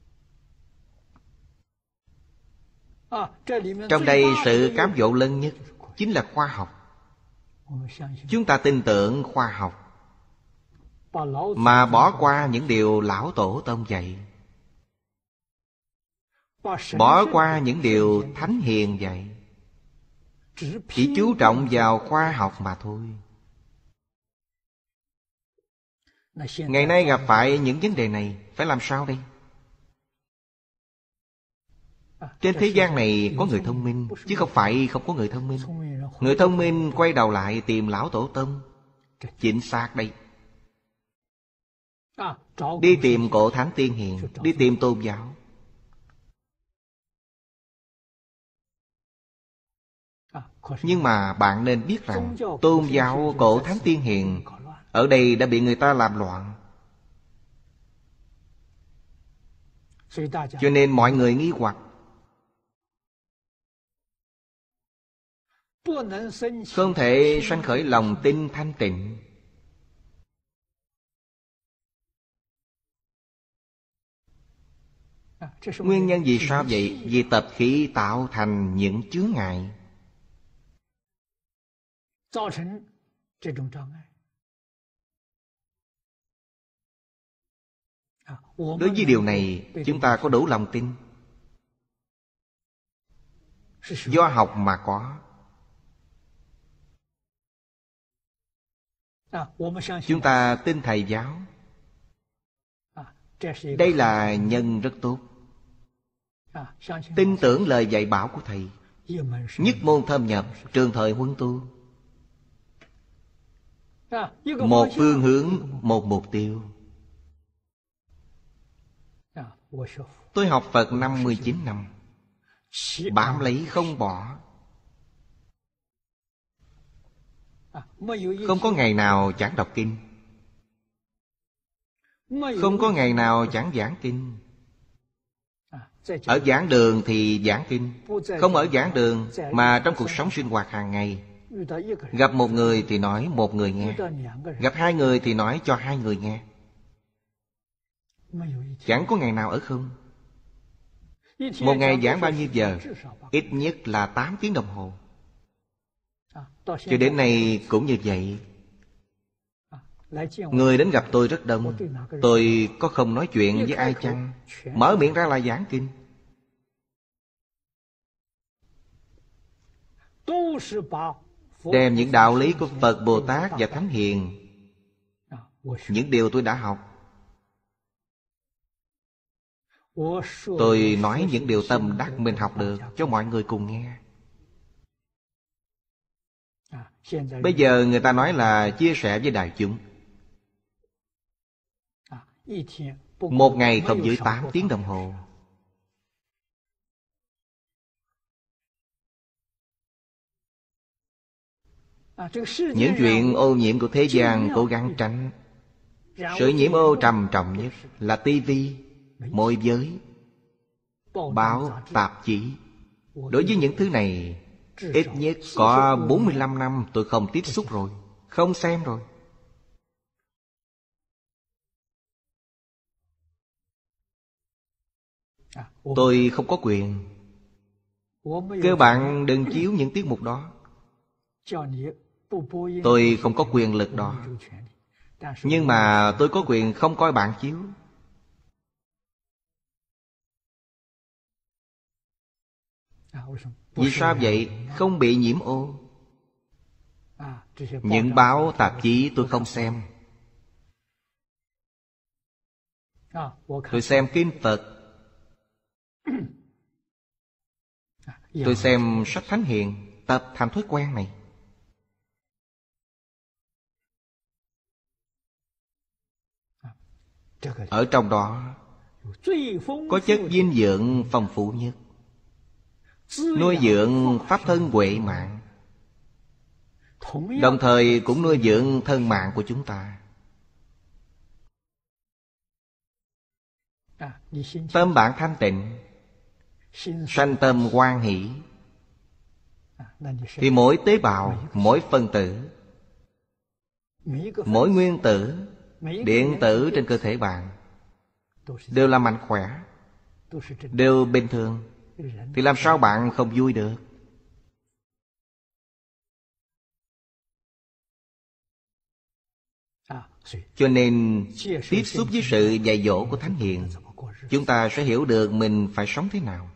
Trong đây sự cám dỗ lớn nhất chính là khoa học. Chúng ta tin tưởng khoa học mà bỏ qua những điều Lão Tổ Tông dạy, bỏ qua những điều Thánh Hiền dạy, chỉ chú trọng vào khoa học mà thôi. Ngày nay gặp phải những vấn đề này, phải làm sao đây? Trên thế gian này có người thông minh, chứ không phải không có người thông minh. Người thông minh quay đầu lại tìm Lão Tổ Tông. Chính xác đây. Đi tìm Cổ Thánh Tiên Hiền, đi tìm tôn giáo. Nhưng mà bạn nên biết rằng tôn giáo Cổ Thánh Tiên Hiền ở đây đã bị người ta làm loạn. Cho nên mọi người nghi hoặc. Không thể sanh khởi lòng tin thanh tịnh. Nguyên nhân vì sao vậy? Vì tập khí tạo thành những chướng ngại. Đối với điều này, chúng ta có đủ lòng tin. Do học mà có. Chúng ta tin Thầy giáo. Đây là nhân rất tốt. Tin tưởng lời dạy bảo của Thầy. Nhất môn thâm nhập, trường thời huấn tu. Một phương hướng, một mục tiêu. Tôi học Phật năm mươi chín năm, bám lấy không bỏ. Không có ngày nào chẳng đọc kinh, không có ngày nào chẳng giảng kinh. Ở giảng đường thì giảng kinh, không ở giảng đường mà trong cuộc sống sinh hoạt hàng ngày. Gặp một người thì nói một người nghe, gặp hai người thì nói cho hai người nghe. Chẳng có ngày nào ở không. Một ngày giảng bao nhiêu giờ? Ít nhất là tám tiếng đồng hồ. Cho đến nay cũng như vậy. Người đến gặp tôi rất đông. Tôi có không nói chuyện với ai chăng? Mở miệng ra là giảng kinh. Đem những đạo lý của Phật, Bồ Tát và Thánh Hiền, những điều tôi đã học, tôi nói những điều tâm đắc mình học được cho mọi người cùng nghe. Bây giờ người ta nói là chia sẻ với đại chúng. Một ngày không dưới tám tiếng đồng hồ. Những chuyện ô nhiễm của thế gian cố gắng tránh. Sự nhiễm ô trầm trọng nhất là tivi, môi giới, báo, tạp chí. Đối với những thứ này, ít nhất có bốn mươi lăm năm tôi không tiếp xúc rồi, không xem rồi. Tôi không có quyền. Cơ bạn đừng chiếu những tiết mục đó. Tôi không có quyền lực đó. Nhưng mà tôi có quyền không coi bạn chiếu. Vì sao vậy? Không bị nhiễm ô. Những báo tạp chí tôi không xem. Tôi xem kinh Phật. Tôi xem sách Thánh Hiền. Tập thành thói quen này. Ở trong đó có chất dinh dưỡng phong phú nhất, nuôi dưỡng pháp thân huệ mạng, đồng thời cũng nuôi dưỡng thân mạng của chúng ta. Tâm bạn thanh tịnh, sanh tâm hoan hỷ, thì mỗi tế bào, mỗi phân tử Mỗi nguyên tử, điện tử trên cơ thể bạn đều là mạnh khỏe, đều bình thường, thì làm sao bạn không vui được? Cho nên tiếp xúc với sự dạy dỗ của Thánh Hiền, chúng ta sẽ hiểu được mình phải sống thế nào,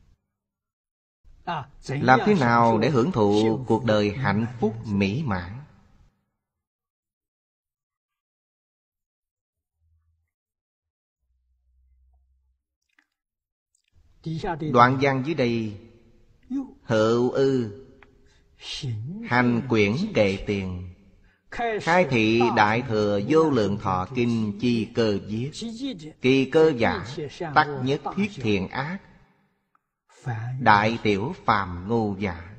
làm thế nào để hưởng thụ cuộc đời hạnh phúc mỹ mãn. Đoạn văn dưới đây: hữu ư hành quyển kệ tiền, khai thị đại thừa vô lượng thọ kinh chi cơ viết, kỳ cơ giả tắc nhất thiết thiện ác, đại tiểu phàm ngu giả.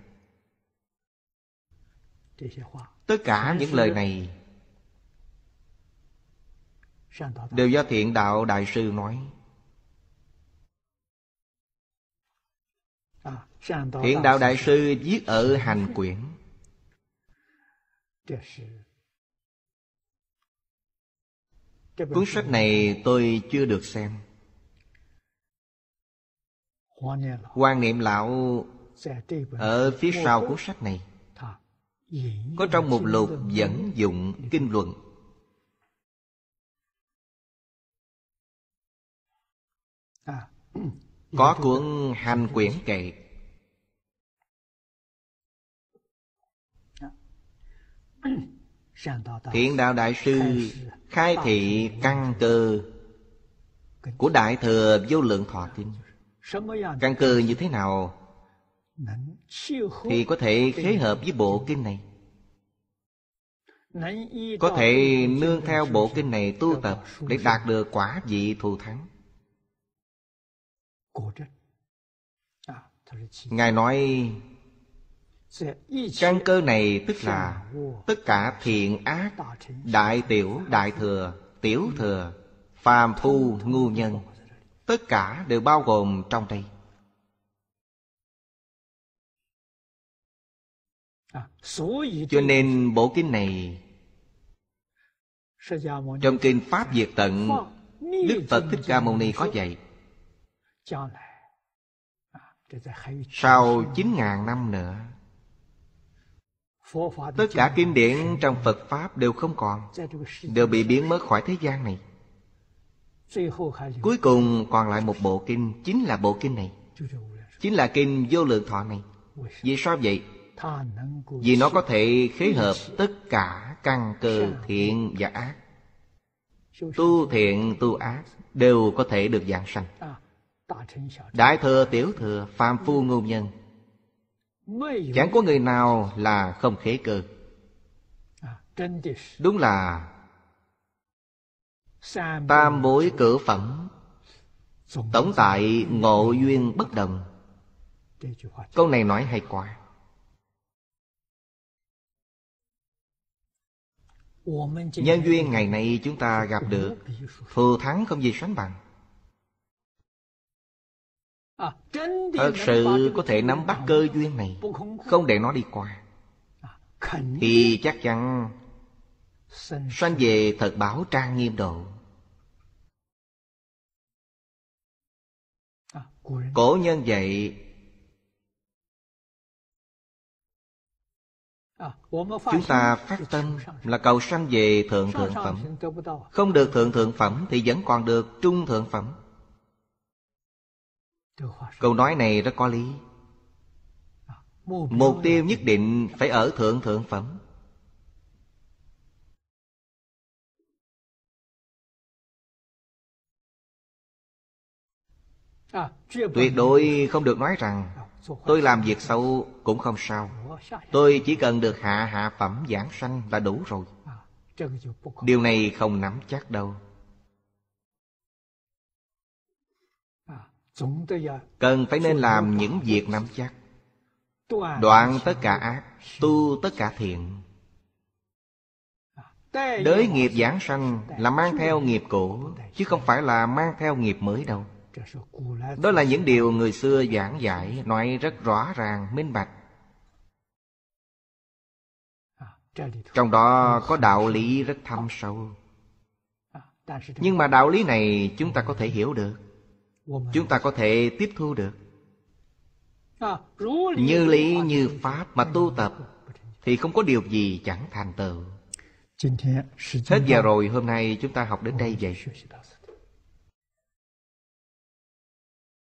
Tất cả những lời này đều do Thiện Đạo Đại Sư nói. Thiện Đạo Đại Sư viết ở hành quyển. Cuốn sách này tôi chưa được xem. Quan Niệm Lão ở phía sau cuốn sách này có trong mục lục dẫn dụng kinh luận. Có cuốn hành quyển kệ. Thiện Đạo Đại Sư khai thị căn cơ của Đại Thừa Vô Lượng Thọ Kinh. Căn cơ như thế nào thì có thể khế hợp với bộ kinh này, có thể nương theo bộ kinh này tu tập để đạt được quả vị thù thắng. Ngài nói căn cơ này tức là tất cả thiện ác, đại tiểu, đại thừa, tiểu thừa, phàm phu, ngu nhân, tất cả đều bao gồm trong đây. Cho nên bộ kinh này, trong kinh Pháp Diệt Tận, Đức Phật Thích Ca Mâu Ni có dạy, sau chín ngàn năm nữa, tất cả kinh điển trong Phật Pháp đều không còn, đều bị biến mất khỏi thế gian này. Cuối cùng còn lại một bộ kinh, chính là bộ kinh này, chính là kinh Vô Lượng Thọ này. Vì sao vậy? Vì nó có thể khế hợp tất cả căn cơ thiện và ác. Tu thiện tu ác đều có thể được giảng sanh. Đại thừa, tiểu thừa, phàm phu, ngu nhân, chẳng có người nào là không khế cơ. Đúng là tam bối cửu phẩm, tổng tại ngộ duyên bất đồng. Câu này nói hay quá. Nhân duyên ngày nay chúng ta gặp được, thù thắng không gì sánh bằng. Thật sự có thể nắm bắt cơ duyên này, không để nó đi qua, thì chắc chắn sanh về thật báo trang nghiêm độ. Cổ nhân dạy, chúng ta phát tâm là cầu sanh về thượng thượng phẩm. Không được thượng thượng phẩm thì vẫn còn được trung thượng phẩm. Câu nói này rất có lý. Mục tiêu nhất định phải ở thượng thượng phẩm. Tuyệt đối không được nói rằng tôi làm việc xấu cũng không sao, tôi chỉ cần được hạ hạ phẩm giảng sanh là đủ rồi. Điều này không nắm chắc đâu. Cần phải nên làm những việc nắm chắc. Đoạn tất cả ác, tu tất cả thiện. Đới nghiệp giảng sanh là mang theo nghiệp cũ, chứ không phải là mang theo nghiệp mới đâu. Đó là những điều người xưa giảng giải, nói rất rõ ràng, minh bạch. Trong đó có đạo lý rất thâm sâu. Nhưng mà đạo lý này chúng ta có thể hiểu được, chúng ta có thể tiếp thu được. Như lý như pháp mà tu tập thì không có điều gì chẳng thành tựu. Hết giờ rồi, hôm nay chúng ta học đến đây vậy.